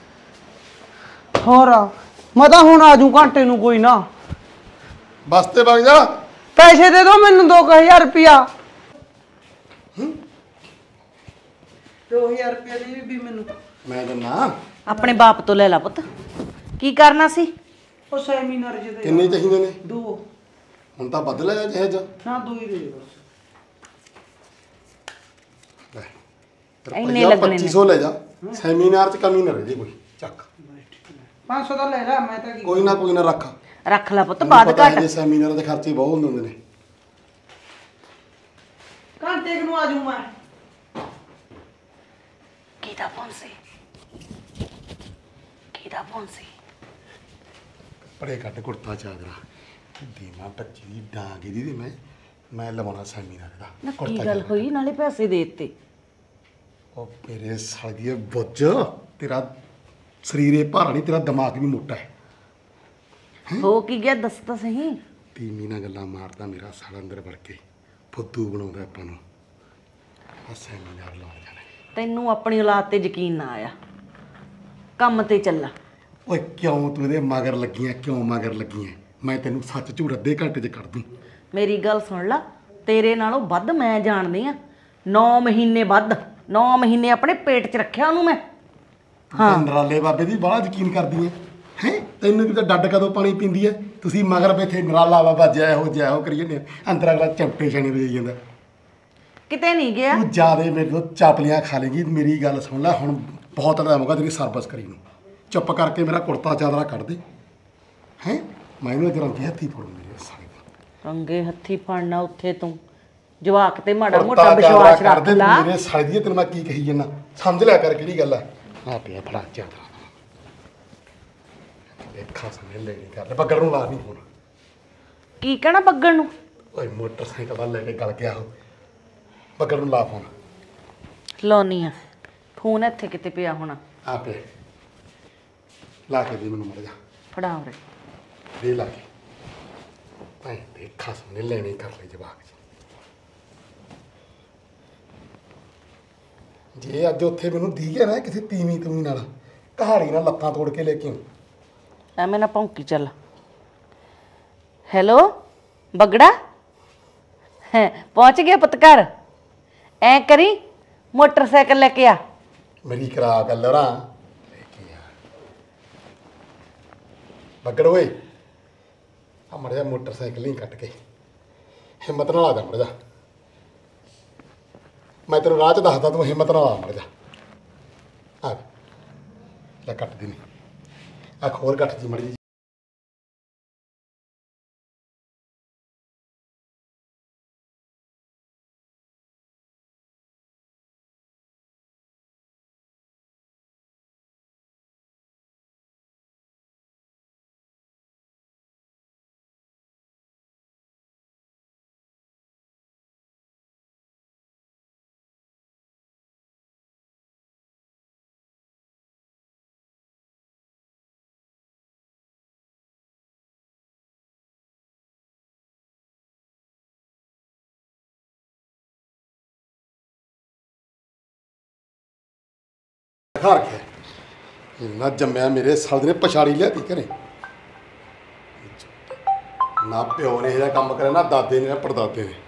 ਹੋਰ ਮੈਂ ਤਾਂ ਹੁਣ ਆ ਜੂ ਘੰਟੇ ਨੂੰ, ਕੋਈ ਨਾ ਬੱਸ ਤੇ ਵਗ ਜਾ। ਪੈਸੇ ਦੇ ਦਿਓ ਮੈਨੂੰ 2000 ਰੁਪਿਆ। 2000 ਰੁਪਿਆ ਦੇ ਵੀ ਮੈਨੂੰ। ਮੈਂ ਦਿੰਨਾ। ਆਪਣੇ ਬਾਪ ਤੋਂ ਲੈ ਲਾ ਪੁੱਤ, ਕੀ ਕਰਨਾ ਸੀ? ਉਹ ਸੈਮੀਨਾਰ ਜਿਹਦੇ ਕਿੰਨੇ ਚਾਹੀਦੇ ਨੇ? 2। ਹੁਣ ਤਾਂ ਬਦਲ ਲਿਆ ਜਿਹੇ ਜਾ। ਨਾ 2 ਹੀ ਦੇ ਦੇ ਬਸ। ਇੰਨੇ ਲੱਗਣੇ ਨੇ। 2500 ਲੈ ਜਾ, ਸੈਮੀਨਾਰ ਚ ਕਮੀ ਨਾ ਰਹਿ ਜੇ ਕੋਈ। ਚੱਕ 500 ਦਾ ਲੈ ਲੈ, ਮੈਂ ਤਾਂ ਕੀ ਕੋਈ ਨਾ ਰੱਖ ਲੈ ਪੁੱਤ, ਬਾਅਦ ਘੱਟ। ਜੇ ਸੈਮੀਨਾਰ ਦੇ ਖਰਚੇ ਬਹੁਤ ਹੁੰਦੇ ਨੇ। ਘੰਟੇ ਨੂੰ ਆ ਜੂ ਮੈਂ। ਕਿਹਦਾ ਫੋਨ ਸੀ? ਪੜੇ ਕੱਟ ਕੁੜਤਾ ਚਾਦਰਾ ਦੀਮਾ 25 ਦੀ ਡਾਂਗ ਇਹਦੀ ਤੇ ਮੈਂ ਲਵਾਉਣਾ ਸੈਮੀਨਾਰ ਦਾ। ਨਾ ਕੀ ਗੱਲ ਹੋਈ? ਨਾਲੇ ਪੈਸੇ ਦੇ ਦਿੱਤੇ। ਉਹ ਮੇਰੇ ਸਾਲੀਏ ਬੁੱਝ, ਤੇਰਾ ਸਰੀਰੇ ਭਾਰਾ ਨਹੀਂ, ਤੇਰਾ ਦਿਮਾਗ ਵੀ ਮੋਟਾ ਹੈ। ਹੋ ਕੀ ਗਿਆ ਦੱਸ ਤਾਂ ਸਹੀ। ਤੀਮੀ ਨਾਲ ਗੱਲਾਂ ਮਾਰਦਾ ਮੇਰਾ ਸਾਲ ਅੰਦਰ ਵੜ ਕੇ, ਫੁੱਦੂ ਬਣਾਉਂਦਾ ਆਪਾਂ ਨੂੰ। ਆ ਸੈਮੀਨਾਰ ਲਾਉਣ ਜਾਣਾ। ਤੈਨੂੰ ਆਪਣੀ ਔਲਾਦ ਤੇ ਯਕੀਨ ਨਾ ਆਇਆ, ਕੰਮ ਤੇ ਚੱਲਾ। ਓਏ ਕਿਉਂ ਤੂੰ ਇਹਦੇ ਮਗਰ ਲੱਗੀਆਂ, ਕਿਉਂ ਮਗਰ ਲੱਗੀਆਂ? ਮੈਂ ਤੈਨੂੰ ਸੱਚ ਝੂਠ ਅੱਧੇ ਘੰਟੇ 'ਚ ਕੱਢ ਦੂੰ। ਮੇਰੀ ਗੱਲ ਸੁਣ ਲਾ, ਤੇਰੇ ਨਾਲੋਂ ਵੱਧ ਮੈਂ ਜਾਣਦੀ ਆ। 9 ਮਹੀਨੇ ਵੱਧ, 9 ਮਹੀਨੇ ਆਪਣੇ ਪੇਟ 'ਚ ਰੱਖਿਆ ਉਹਨੂੰ ਮੈਂ। ਹਾਂ ਨਰਾਲੇ ਬਾਬੇ ਦੀ ਬੜਾ ਯਕੀਨ ਕਰਦੀ ਹੈ। ਤੈਨੂੰ ਕਿਤੇ ਡੱਡ ਕਦੋਂ ਪਾਣੀ ਪੀਂਦੀ ਹੈ? ਤੁਸੀਂ ਮਗਰ ਬੈਠੇ ਨਰਾਲਾ ਬਾਬਾ ਜੈ ਹੋ ਕਰੀ ਜਾਂਦੇ, ਅੰਦਰ ਅਗਲਾ ਚਮਟੇ ਛਾਣੇ ਵਜਾਈ ਜਾਂਦਾ। ਕਿਤੇ ਨਹੀਂ ਗਿਆ ਤੂੰ ਜਿਆਦੇ ਮੇਰੇ ਤੋਂ ਚਾਪਲੀਆਂ ਖਾ ਲੇਗੀ। ਮੇਰੀ ਗੱਲ ਸੁਣ ਲੈ, ਹੁਣ ਬਹੁਤ ਟਾਈਮ ਹੋ ਗਿਆ ਤੇਰੀ ਸਰਵਿਸ ਕਰੀ ਨੂੰ। ਚੁੱਪ ਕਰਕੇ ਮੇਰਾ ਕੁੜਤਾ ਚਾਦਰਾ ਕੱਢ ਦੇ। ਮੈਂ ਇਹਨੂੰ ਰੰਗੇ ਹੱਥੀ ਫੜੂ ਮੇਰੇ ਸਾਲੇ ਦਾ। ਰੰਗੇ ਹੱਥੀ ਫੜਨਾ ਉੱਥੇ ਤੂੰ ਜਵਾਕ ਤੇ ਮਾੜਾ ਮੋਟਾ ਵਿਸ਼ਵਾਸ ਰੱਖ ਲਾ। ਮੇਰੇ ਸਾਲੇ ਦੀ ਤੈਨੂੰ ਮੈਂ ਕੀ ਕਹੀ ਜਾਂਦਾ, ਸਮਝ ਲਿਆ ਕਰ ਕਿਹੜੀ ਗੱਲ ਹੈ। ਆ ਪਿਆ ਫੜਾ ਚਾਦਰਾ, ਦੇਖਾ ਸਮਝ ਲੈ ਨਹੀਂ ਕਰ ਲੈ। ਬੱਗੜ ਨੂੰ ਲਾ ਨਹੀਂ ਹੁਣ। ਕੀ ਕਹਿਣਾ ਬੱਗੜ ਨੂੰ? ਓਏ ਮੋਟਰਸਾਈਕਲ ਦਾ ਲੈ ਕੇ ਗਲ ਗਿਆ ਉਹ। ਬੱਗੜ ਨੂੰ ਲਾ ਫੋਨ। ਲਾਉਣੀ ਆ ਫੋਨ, ਇੱਥੇ ਕਿਤੇ ਪਿਆ ਹੋਣਾ। ਆ ਪਿਆ, ਲਾ ਕੇ ਦੇ ਮੈਨੂੰ ਮਰ ਜਾ। ਫੜਾ ਉਰੇ ਦੇ ਲਾ ਕੇ। ਭਾਈ ਦੇਖਾ ਸਮਝ ਲੈ ਨਹੀਂ ਕਰ ਲੈ ਜਵਾਕ ਜੀ। ਜੇ ਅੱਜ ਉੱਥੇ ਮੈਨੂੰ ਦੀ ਗਿਆ ਨਾ ਕਿਸੇ ਤੀਵੀਂ ਨਾਲ, ਕਹਾੜੀ ਨਾਲ ਲੱਤਾਂ ਤੋੜ ਕੇ ਲੈ ਕੇ ਆਉਂ। ਐਵੇਂ ਨਾ ਭੌਂਕੀ ਚੱਲ। ਹੈਲੋ ਬੱਗੜਾ, ਪਹੁੰਚ ਗਿਆ ਪੁੱਤ ਘਰ। ਐ ਕਰੀ ਮੋਟਰਸਾਈਕਲ ਲੈ ਕੇ ਆ। ਮੇਰੀ ਕਰਾ ਗੱਲ ਰਾਂ ਲੈ ਕੇ ਆ। ਬੱਗੜ ਓਏ, ਆ ਮੜ ਜਾ ਮੋਟਰਸਾਈਕਲ ਨਹੀਂ ਕੱਟ ਕੇ, ਹਿੰਮਤ ਨਾਲ ਆ ਜਾ ਮੜ ਜਾ। ਮੈਂ ਤੈਨੂੰ ਰਾਹ 'ਚ ਦੱਸਦਾ, ਤੂੰ ਹਿੰਮਤ ਨਾਲ ਆ ਮੜ ਜਾ। ਆ ਲੈ ਕੱਟ ਦੀ ਨਹੀਂ, ਆ ਖੋਰ ਕੱਟ ਜੀ ਮੜੀ। ਖਾ ਰੱਖਿਆ ਇੰਨਾ ਜੰਮਿਆ ਮੇਰੇ ਸਾਲ ਨੇ ਪਛਾੜੀ ਲਿਆਤੀ ਘਰੇ। ਨਾ ਪਿਓ ਨੇ ਇਹਦਾ ਕੰਮ ਕਰਿਆ, ਨਾ ਦਾਦੇ ਨੇ, ਨਾ ਪੜਦਾਦੇ ਨੇ।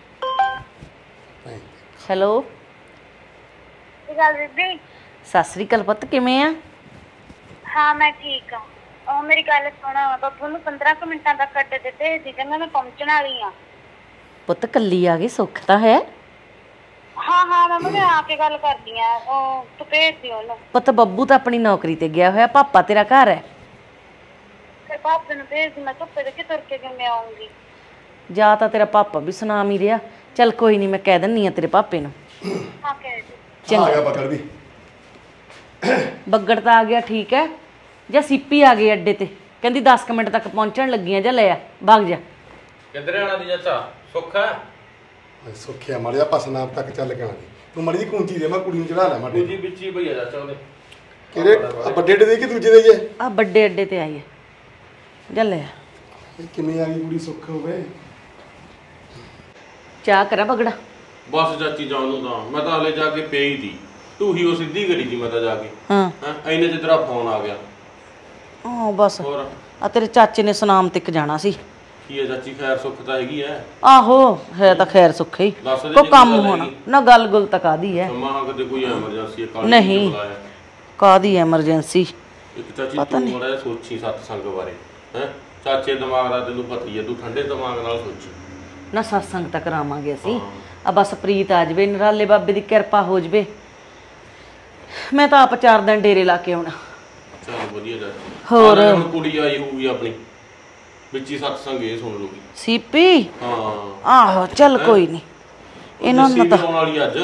ਹੈਲੋ ਕੀ ਗੱਲ ਬੀਬੀ? ਸਤਿ ਸ੍ਰੀ ਅਕਾਲ ਪੁੱਤ, ਕਿਵੇਂ ਆ? ਹਾਂ ਮੈਂ ਠੀਕ ਆ। ਉਹ ਮੇਰੀ ਗੱਲ ਸੁਣ, ਬੱਬੂ ਨੂੰ 15 ਕੁ ਮਿੰਟਾਂ ਤੱਕ ਕੱਟ ਦਿੱਤੇ ਸੀ, ਕਹਿੰਦਾ ਮੈਂ ਪਹੁੰਚਣ ਵਾਲੀ ਆ। ਪੁੱਤ ਕੱਲੀ ਆ ਗਈ, ਸੁੱਖ ਤਾਂ ਹੈ। ਹਾਂ ਹਾਂ ਮੰਮੀ ਮੈਂ ਆ ਕੇ ਗੱਲ ਕਰਦੀ ਆ, ਉਹ ਤੂੰ ਭੇਜ ਦਿਓ ਉਹਨੂੰ। ਪੁੱਤ ਬੱਬੂ ਤਾਂ ਆਪਣੀ ਨੌਕਰੀ ਤੇ ਗਿਆ ਹੋਇਆ, ਪਾਪਾ ਤੇਰਾ ਘਰ ਹੈ। ਫਿਰ ਪਾਪੇ ਨੂੰ ਭੇਜ ਦੀ, ਮੈਂ ਧੁੱਪੇ ਦੇ ਕੇ ਤੁਰ ਕੇ ਕਿਵੇਂ ਆਉਂਗੀ। ਜਾਂ ਤਾਂ ਤੇਰਾ ਪਾਪਾ ਵੀ ਸੁਨਾਮ ਹੀ ਰਿਹਾ। ਚੱਲ ਕੋਈ ਨਹੀਂ, ਮੈਂ ਕਹਿ ਦਿੰਨੀ ਆ ਤੇਰੇ ਪਾਪੇ ਨੂੰ। ਹਾਂ ਕਹਿ ਦਿਓ। ਆ ਗਿਆ ਬੱਕਰ ਵੀ। ਬੱਗੜ ਤਾਂ ਆ ਗਿਆ, ਠੀਕ ਹੈ। ਜਾਂ ਸੀਪੀ ਆ ਗਈ ਅੱਡੇ ਤੇ, ਕਹਿੰਦੀ 10 ਮਿੰਟ ਤੱਕ ਪਹੁੰਚਣ ਲੱਗੀਆਂ, ਜਾਂ ਲੈ ਆ ਭੱਗ ਜਾ। ਕਿੱਧਰ ਆਣਾ ਦੀ ਚਾਚਾ? ਸੁੱਖ ਹੈ ਸੁੱਖਿਆ ਮੜਿਆ ਪਸਨਾਮ ਤੱਕ ਚੱਲ ਕੇ ਆਣੀ। ਤੂੰ ਮੜੀ ਦੀ ਕੁੰਜੀ ਦੇ, ਮੈਂ ਕੁੜੀ ਨੂੰ ਚੜਾ ਲਾ ਮਾਡੇ। ਕੁੰਜੀ ਵਿੱਚ ਹੀ ਭਈਆ ਚਾਚਾ ਉਹਦੇ। ਕਿਹੜੇ ਵੱਡੇ ਅੱਡੇ ਦੇ ਕਿ ਦੂਜੇ ਦੇ ਜੇ? ਆ ਵੱਡੇ ਅੱਡੇ ਤੇ ਆਈ ਹੈ, ਜਾ ਲੈ ਆ। ਇਹ ਕਿਵੇਂ ਆ ਗਈ ਕੁੜੀ? ਸੁੱਖ ਹੋਵੇ। ਚਾਹ ਕਰਾ ਬਗੜਾ। ਬਸ ਚਾਚੀ ਜਾਣ ਨੂੰ ਤਾਂ ਮੈਂ ਤਾਂ ਹਲੇ ਜਾ ਕੇ ਪਈ ਦੀ, ਤੂੰ ਹੀ ਉਹ ਸਿੱਧੀ ਕਰੀ ਦੀ ਮੈਂ ਤਾਂ ਜਾ ਕੇ। ਹਾਂ ਇੰਨੇ ਚ ਤੇਰਾ ਫੋਨ ਆ ਗਿਆ। ਹਾਂ ਬਸ ਹੋਰ ਆ ਤੇਰੇ ਚਾਚੇ ਨੇ ਸੁਨਾਮ ਤੱਕ ਜਾਣਾ ਸੀ। ਕੀ ਹੈ ਚਾਚੀ, ਖੈਰ ਸੁੱਖ ਤਾਂ ਹੈਗੀ ਐ। ਆਹੋ ਹੈ ਤਾਂ ਖੈਰ ਸੁੱਖ ਹੀ, ਦੱਸ ਦੇ ਕੋ ਜੇ ਕੰਮ ਗੱਲ ਹੋਣਾ ਹੈਗੀ। ਨਾ। ਗੱਲ ਗੁਲ ਤਾਂ ਕਾਦੀ ਹੈ, ਮਾਂ ਕਦੇ ਕੋਈ ਐਮਰਜੈਂਸੀ ਹੈ ਕਾਲੀ ਨਹੀਂ। ਕਾਦੀ ਐਮਰਜੈਂਸੀ? ਇੱਕ ਚਾਚੀ ਤੂੰ ਮੜਾ ਸੋਚੀ ਸਤਸੰਗ ਬਾਰੇ। ਹੈ ਚਾਚੇ ਦਿਮਾਗ ਦਾ ਤੈਨੂੰ ਪਤਾ ਹੀ ਹੈ, ਤੂੰ ਠੰਡੇ ਦਿਮਾਗ ਨਾਲ ਸੋਚੀ ਨਾ। ਸਤਸੰਗ ਤਾਂ ਕਰਾਵਾਂਗੇ ਅਸੀਂ, ਆ ਬਸ ਪ੍ਰੀਤ ਆ ਜਵੇ, ਨਰਾਲੇ ਬਾਬੇ ਦੀ ਕਿਰਪਾ ਹੋ ਜਵੇ। ਮੈਂ ਤਾਂ ਆਪ 4 ਦਿਨ ਡੇਰੇ ਲਾ ਕੇ ਆਉਣਾ। ਚੱਲ ਵਧੀਆ ਚਾਚੀ। ਹੋਰ ਹੁਣ ਕੁੜੀ ਆਈ ਹੋਊਗੀ ਆਪਣੀ, ਵਿੱਚ ਹੀ ਸਤਸੰਗ ਇਹ ਸੁਣ ਲੂਗੀ। ਸੀਪੀ? ਹਾਂ ਆਹੋ ਚੱਲ ਕੋਈ ਨਹੀਂ, ਇਹਨਾਂ ਨੂੰ ਤਾਂ ਆਉਣ ਵਾਲੀ ਅੱਜ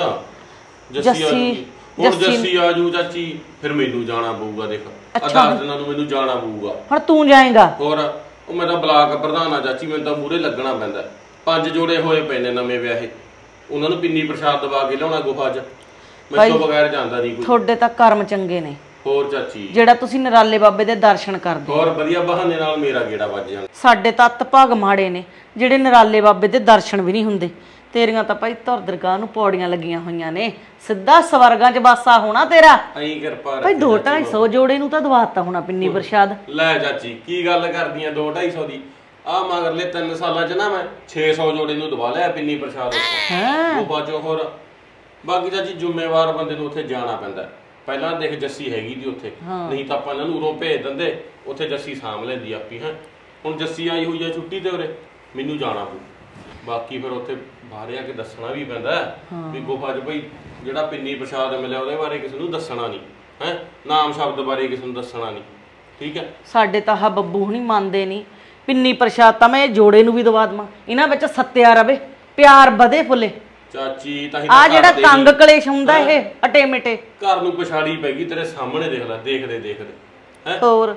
ਜੱਸੀ ਹੁਣ ਜੱਸੀ ਆਜੂ ਚਾਚੀ, ਫਿਰ ਮੈਨੂੰ ਜਾਣਾ ਪਊਗਾ। ਦੇਖ 10 ਦਿਨਾਂ ਨੂੰ ਮੈਨੂੰ ਜਾਣਾ ਪਊਗਾ। ਹੁਣ ਤੂੰ ਜਾਏਗਾ? ਹੋਰ ਉਹ ਮੈਂ ਤਾਂ ਬਲਾਕ ਪ੍ਰਧਾਨ ਆ ਚਾਚੀ, ਮੈਨੂੰ ਤਾਂ ਮੂਹਰੇ ਲੱਗਣਾ ਪੈਂਦਾ। 5 ਜੋੜੇ ਹੋਏ ਪਏ ਨੇ ਨਵੇਂ ਵਿਆਹੇ, ਉਹਨਾਂ ਨੂੰ ਪਿੰਨੀ ਪ੍ਰਸ਼ਾਦ ਦਵਾ ਕੇ ਲਿਆਉਣਾ ਗੁਫਾ 'ਚ। ਮੈਂ ਤੋਂ ਬਗੈਰ ਜਾਂਦਾ ਨਹੀਂ ਕੋਈ। ਤੁਹਾਡੇ ਤਾਂ ਕਰਮ ਚੰਗੇ ਨੇ। ਹੋਰ ਚਾਚੀ, ਜਿਹੜਾ ਤੁਸੀਂ ਨਰਾਲੇ ਬਾਬੇ ਦੇ ਦਰਸ਼ਨ ਕਰਦੇ। ਹੋਰ ਵਧੀਆ ਬਹਾਨੇ ਨਾਲ ਮੇਰਾ ਗੇੜਾ ਵੱਜ ਜਾਂਦਾ। ਸਾਡੇ ਤਾਂ ਅੱਤ ਭਾਗ ਮਾੜੇ ਨੇ ਜਿਹੜੇ ਨਰਾਲੇ ਬਾਬੇ ਦੇ ਦਰਸ਼ਨ ਵੀ ਨਹੀਂ ਹੁੰਦੇ। ਤੇਰੀਆਂ ਤਾਂ ਭਾਈ ਧੁਰ ਦਰਗਾਹ ਨੂੰ ਪੌੜੀਆਂ ਲੱਗੀਆਂ ਹੋਈਆਂ ਨੇ, ਸਿੱਧਾ ਸਵਰਗਾਂ 'ਚ ਵਾਸਾ ਹੋਣਾ ਤੇਰਾ। ਐਂ ਕਿਰਪਾ ਭਾਈ 200-250 ਜੋੜੇ ਨੂੰ ਤਾਂ ਦਵਾਤਾ ਹੋਣਾ ਪਿੰਨੀ ਪ੍ਰਸ਼ਾਦ। ਲੈ ਚਾਚੀ ਕੀ ਗੱਲ ਕਰਦੀਆਂ 200-250 ਦੀ? ਆ ਮਗਰਲੇ 3 ਸਾਲਾਂ 'ਚ ਨਾ ਮੈਂ 600 ਜੋੜੇ ਨੂੰ ਦਵਾ ਲਿਆ ਪਿੰਨੀ ਪ੍ਰਸ਼ਾਦ। ਉਹ ਬਾਜੋ ਹੋਰ ਬਾਕੀ ਚਾਚੀ ਜ਼ਿੰਮੇਵਾਰ ਬੰਦੇ ਨੂੰ ਉੱਥੇ ਜਾਣਾ ਪੈਂਦਾ। ਪਹਿਲਾਂ ਦੇਖ ਜੱਸੀ ਹੈਗੀ ਦੀ ਉੱਥੇ, ਨਹੀਂ ਤਾਂ ਆਪਾਂ ਇਹਨਾਂ ਨੂੰ ਉਰੋਂ ਭੇਜ ਦਿੰਦੇ, ਉੱਥੇ ਜੱਸੀ ਸਾਂਭ ਲੈਂਦੀ ਆਪੀ। ਹੈ ਹੁਣ ਜੱਸੀ ਆਈ ਹੋਈ ਆ ਛੁੱਟੀ ਤੇ ਉਰੇ, ਮੈਨੂੰ ਜਾਣਾ ਪਊ। ਬਾਕੀ ਫਿਰ ਉੱਥੇ ਬਾਹਰ ਆ ਕੇ ਦੱਸਣਾ ਵੀ ਪੈਂਦਾ ਵੀ ਗੁਫਾ 'ਚ ਭਾਈ ਜਿਹੜਾ ਪਿੰਨੀ ਪ੍ਰਸ਼ਾਦ ਮਿਲਿਆ ਉਹਦੇ ਬਾਰੇ ਕਿਸੇ ਨੂੰ ਦੱਸਣਾ ਨਹੀਂ। ਹੈ ਨਾਮ ਸ਼ਬਦ ਬਾਰੇ ਕਿਸੇ ਨੂੰ ਦੱਸਣਾ ਨਹੀਂ, ਠੀਕ ਹੈ। ਸਾਡੇ ਤਾਂ ਆਹ ਬੱਬੂ ਹੁਣੀ ਮੰਨਦੇ ਨਹੀਂ। ਪਿੰਨੀ ਪ੍ਰਸ਼ਾਦ ਤਾਂ ਮੈਂ ਇਹ ਜੋੜੇ ਨੂੰ ਵੀ ਦਵਾ ਦਵਾਂ, ਇਹਨਾਂ ਵਿੱਚ ਸੱਤਿਆ ਰਵੇ, ਪਿਆਰ ਵਧੇ ਫੁੱਲੇ। ਚਾਚੀ ਤਾਂ ਆ ਜਿਹੜਾ ਤੰਗ ਕਲੇਸ਼ ਹੁੰਦਾ ਇਹ ਅਟੇ ਮਿਟੇ ਘਰ ਨੂੰ ਪਛਾੜੀ ਪੈ ਗਈ ਤੇਰੇ ਸਾਹਮਣੇ। ਦੇਖ ਲੈ, ਦੇਖਦੇ ਦੇਖਦੇ ਹੈ। ਹੋਰ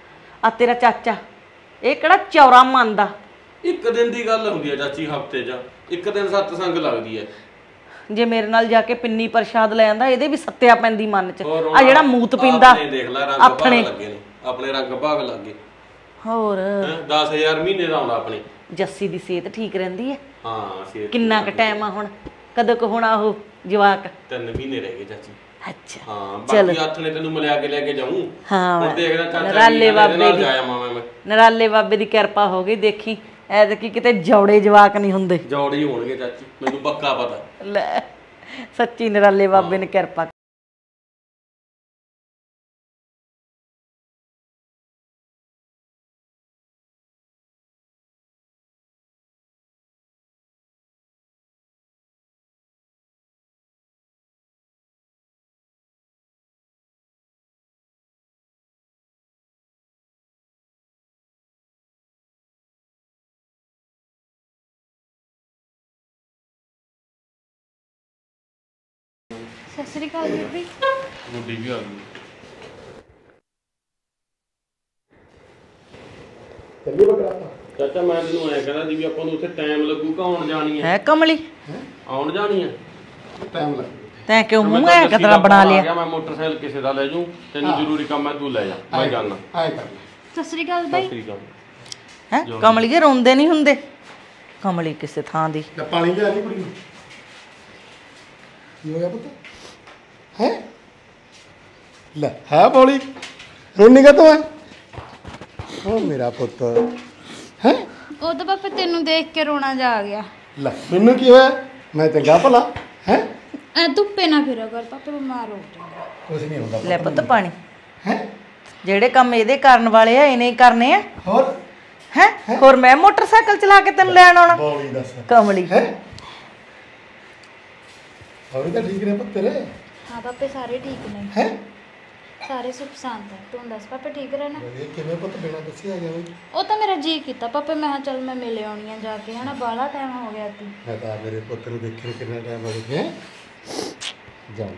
ਆ ਤੇਰਾ ਚਾਚਾ ਇਹ ਕਿਹੜਾ ਚੌਰਾ ਮੰਨਦਾ? ਇੱਕ ਦਿਨ ਦੀ ਗੱਲ ਹੁੰਦੀ ਹੈ ਚਾਚੀ, ਹਫਤੇ 'ਚ ਇੱਕ ਦਿਨ ਸਤਸੰਗ ਲੱਗਦੀ ਹੈ। ਜੇ ਮੇਰੇ ਨਾਲ ਜਾ ਕੇ ਪਿੰਨੀ ਪ੍ਰਸ਼ਾਦ ਲੈ ਆਂਦਾ, ਇਹਦੇ ਵੀ ਸੱਤਿਆ ਪੈਂਦੀ ਮਨ 'ਚ। ਆ ਜਿਹੜਾ ਮੂਤ ਪੀਂਦਾ ਦੇਖ ਲੈ, ਰੰਗ ਭਾਗ ਲੱਗੇ ਨੇ ਆਪਣੇ, ਰੰਗ ਭਾਗ ਲੱਗੇ। ਹੋਰ 10,000 ਮਹੀਨੇ ਦਾ ਆਉਂਦਾ ਆਪਣੇ। ਜੱਸੀ ਦੀ ਸਿਹਤ ਠੀਕ ਰਹਿੰਦੀ ਹੈ? ਹਾਂ ਸਿਹਤ ਕਿੰਨਾ ਕੁ ਟਾਈਮ ਆ ਹੁਣ? ਕਦੋਂ ਕੁ ਹੋਣਾ ਉਹ ਜਵਾਕ? 3 ਮਹੀਨੇ ਰਹਿ ਗਏ ਚਾਚੀ। ਅੱਛਾ ਹਾਂ ਬਾਕੀ ਹੱਥ ਨੇ ਤੈਨੂੰ ਮਿਲਿਆ ਕੇ ਲੈ ਕੇ ਜਾਊਂ। ਹਾਂ ਹੁਣ ਦੇਖਦਾ ਚਾਚਾ ਨਰਾਲੇ ਬਾਬੇ ਦੀ, ਜਾਇਆ ਮਾਮਾ ਮੈਂ। ਨਰਾਲੇ ਬਾਬੇ ਦੀ ਕਿਰਪਾ ਹੋ ਗਈ। ਦੇਖੀ ਐਤਕੀ ਕਿਤੇ ਜੌੜੇ ਜਵਾਕ ਨਹੀਂ ਹੁੰਦੇ। ਜੋੜੇ ਹੀ ਹੋਣਗੇ ਚਾਚੀ, ਮੈਨੂੰ ਪੱਕਾ ਪਤਾ। ਲੈ ਸੱਚੀ ਨਰਾਲੇ ਬਾਬੇ ਨੇ ਕਿਰਪਾ। ਸਤਿ ਸ੍ਰੀ ਅਕਾਲ ਬੀਬੀ। ਮੁੰਡੀ ਵੀ ਆ ਗਈ। ਚੱਲੀ ਬਕਰਾ ਚਾਚਾ ਮੈਂ ਤੈਨੂੰ ਐ ਕਹਿੰਦਾ ਜੀ ਵੀ ਆਪਾਂ ਨੂੰ ਉੱਥੇ ਟਾਈਮ ਲੱਗੂਗਾ ਆਉਣ ਜਾਣੀ ਹੈ ਕਮਲੀ? ਆਉਣ ਜਾਣੀ ਹੈ ਟਾਈਮ ਲੱਗ ਤੈਂ ਕਿਉਂ ਮੂੰਹ ਐ ਕਿਤਨਾ ਬਣਾ ਲਿਆ? ਮੈਂ ਮੋਟਰਸਾਈਕਲ ਕਿਸੇ ਦਾ ਲੈ ਜੂ, ਤੈਨੂੰ ਜ਼ਰੂਰੀ ਕੰਮ ਹੈ ਤੂੰ ਲੈ ਜਾ, ਮੈਂ ਜਾਣਾ। ਐ ਕਰ ਸਤਿ ਸ੍ਰੀ ਅਕਾਲ ਸਤਿ ਬਾਈ। ਸ੍ਰੀ ਅਕਾਲ। ਹੈ ਕਮਲੀਏ ਰੋਂਦੇ ਨਹੀਂ ਹੁੰਦੇ? ਕਮਲੀ ਕਿਸੇ ਥਾਂ ਦੀ। ਲੈ ਪਾਣੀ ਲਿਆ ਦੀ ਕੁੜੀ ਨੂੰ। ਕੀ ਹੋਇਆ ਪੁੱਤ? ਹੈ ਲੈ ਹੈ ਬੋਲੀ ਰੋਣੀ ਕਾ ਤੂੰ? ਉਹ ਮੇਰਾ ਪੁੱਤ ਹੈ। ਉਹ ਤਾਂ ਪਾਪਾ ਤੈਨੂੰ ਦੇਖ ਕੇ ਰੋਣਾ ਜਾ ਆ ਗਿਆ। ਲੈ ਮੈਨੂੰ ਕੀ ਹੋਇਆ? ਮੈਂ ਚੰਗਾ ਭਲਾ ਹੈ। ਐ ਧੁੱਪੇ ਨਾ ਫਿਰਿਆ ਕਰ ਪਾਪਾ, ਬਿਮਾਰ ਹੋ ਜਾਏਗਾ। ਕੁਝ ਨਹੀਂ ਹੁੰਦਾ ਲੈ ਪੁੱਤ ਪਾਣੀ। ਹੈ ਜਿਹੜੇ ਕੰਮ ਇਹਦੇ ਕਰਨ ਵਾਲੇ ਆ ਇਹਨੇ ਹੀ ਕਰਨੇ ਆ। ਹੋਰ ਹੈ ਹੋਰ ਮੈਂ ਮੋਟਰਸਾਈਕਲ ਚਲਾ ਕੇ ਤੈਨੂੰ ਲੈਣ ਆਉਣਾ ਬੋਲੀ ਦੱਸ ਕਮਲੀ ਹੈ ਹੋਰ ਤਾਂ ਠੀਕ ਨੇ ਪੁੱਤ ਤੇਰੇ हाँ पापे सारे ठीक ने ਹੈ सारे सुख शांत है तू दस पापे ठीक रहना ਇਹ ਕਿਵੇਂ ਪੁੱਤ ਬਿਨਾਂ ਦੱਸੇ ਆ ਗਿਆ ਬਈ वो तो मेरा जी किया पापे मैं हाँ चल मैं मिले आनी है जाके है ना बाला टाइम हो गया थी ਮੈਂ ਤਾਂ ਮੇਰੇ ਪੁੱਤ ਨੂੰ ਦੇਖਣ ਕਿੰਨਾ ਟਾਈਮ ਹੋ ਗਿਆ ਜਾਓ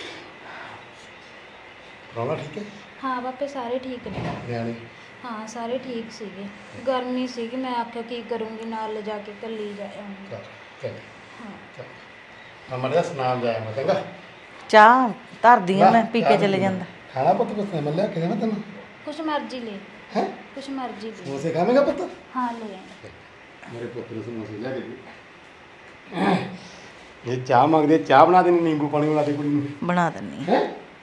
ਰੌਲਾ ਠੀਕ ਹੈ हाँ पापे सारे ठीक ने ਨਿਆਣੇ हाँ सारे ठीक सीगे गर्मी सीगी मैं आख्या की करूँगी नाल ले जाके कल ली जाए ਚੱਲ ਚੱਲ हाँ ਚੱਲ ਮਰਿਆ ਸਨਾਨ ਜਾਇਆ ਮੈਂ ਚੰਗਾ ਚਾਹ ਧਰਦੀ ਆ ਮੈਂ ਪੀ ਕੇ ਚਲੇ ਜਾਂਦਾ ਖਾਣਾ ਪੁੱਤ ਕੁਛ ਮੈਂ ਲਿਆ ਕੇ ਦੇਣਾ ਤੈਨੂੰ कुछ मर्जी ले ਹੈ कुछ मर्जी ले ਸਮੋਸੇ ਖਾਵੇਂਗਾ ਪੁੱਤ हाँ ले आए ਮੇਰੇ ਪੁੱਤ ਨੂੰ ਸਮੋਸੇ ਲਿਆ ਕੇ ਦੇ ਇਹ ਚਾਹ ਮੰਗਦੇ ਚਾਹ ਬਣਾ ਦੇਣੀ ਨਿੰਬੂ ਪਾਣੀ ਬਣਾ ਦੇ ਕੁੜੀ ਨੂੰ ਬਣਾ ਦਿੰਨੀ ਆ। ਹੈ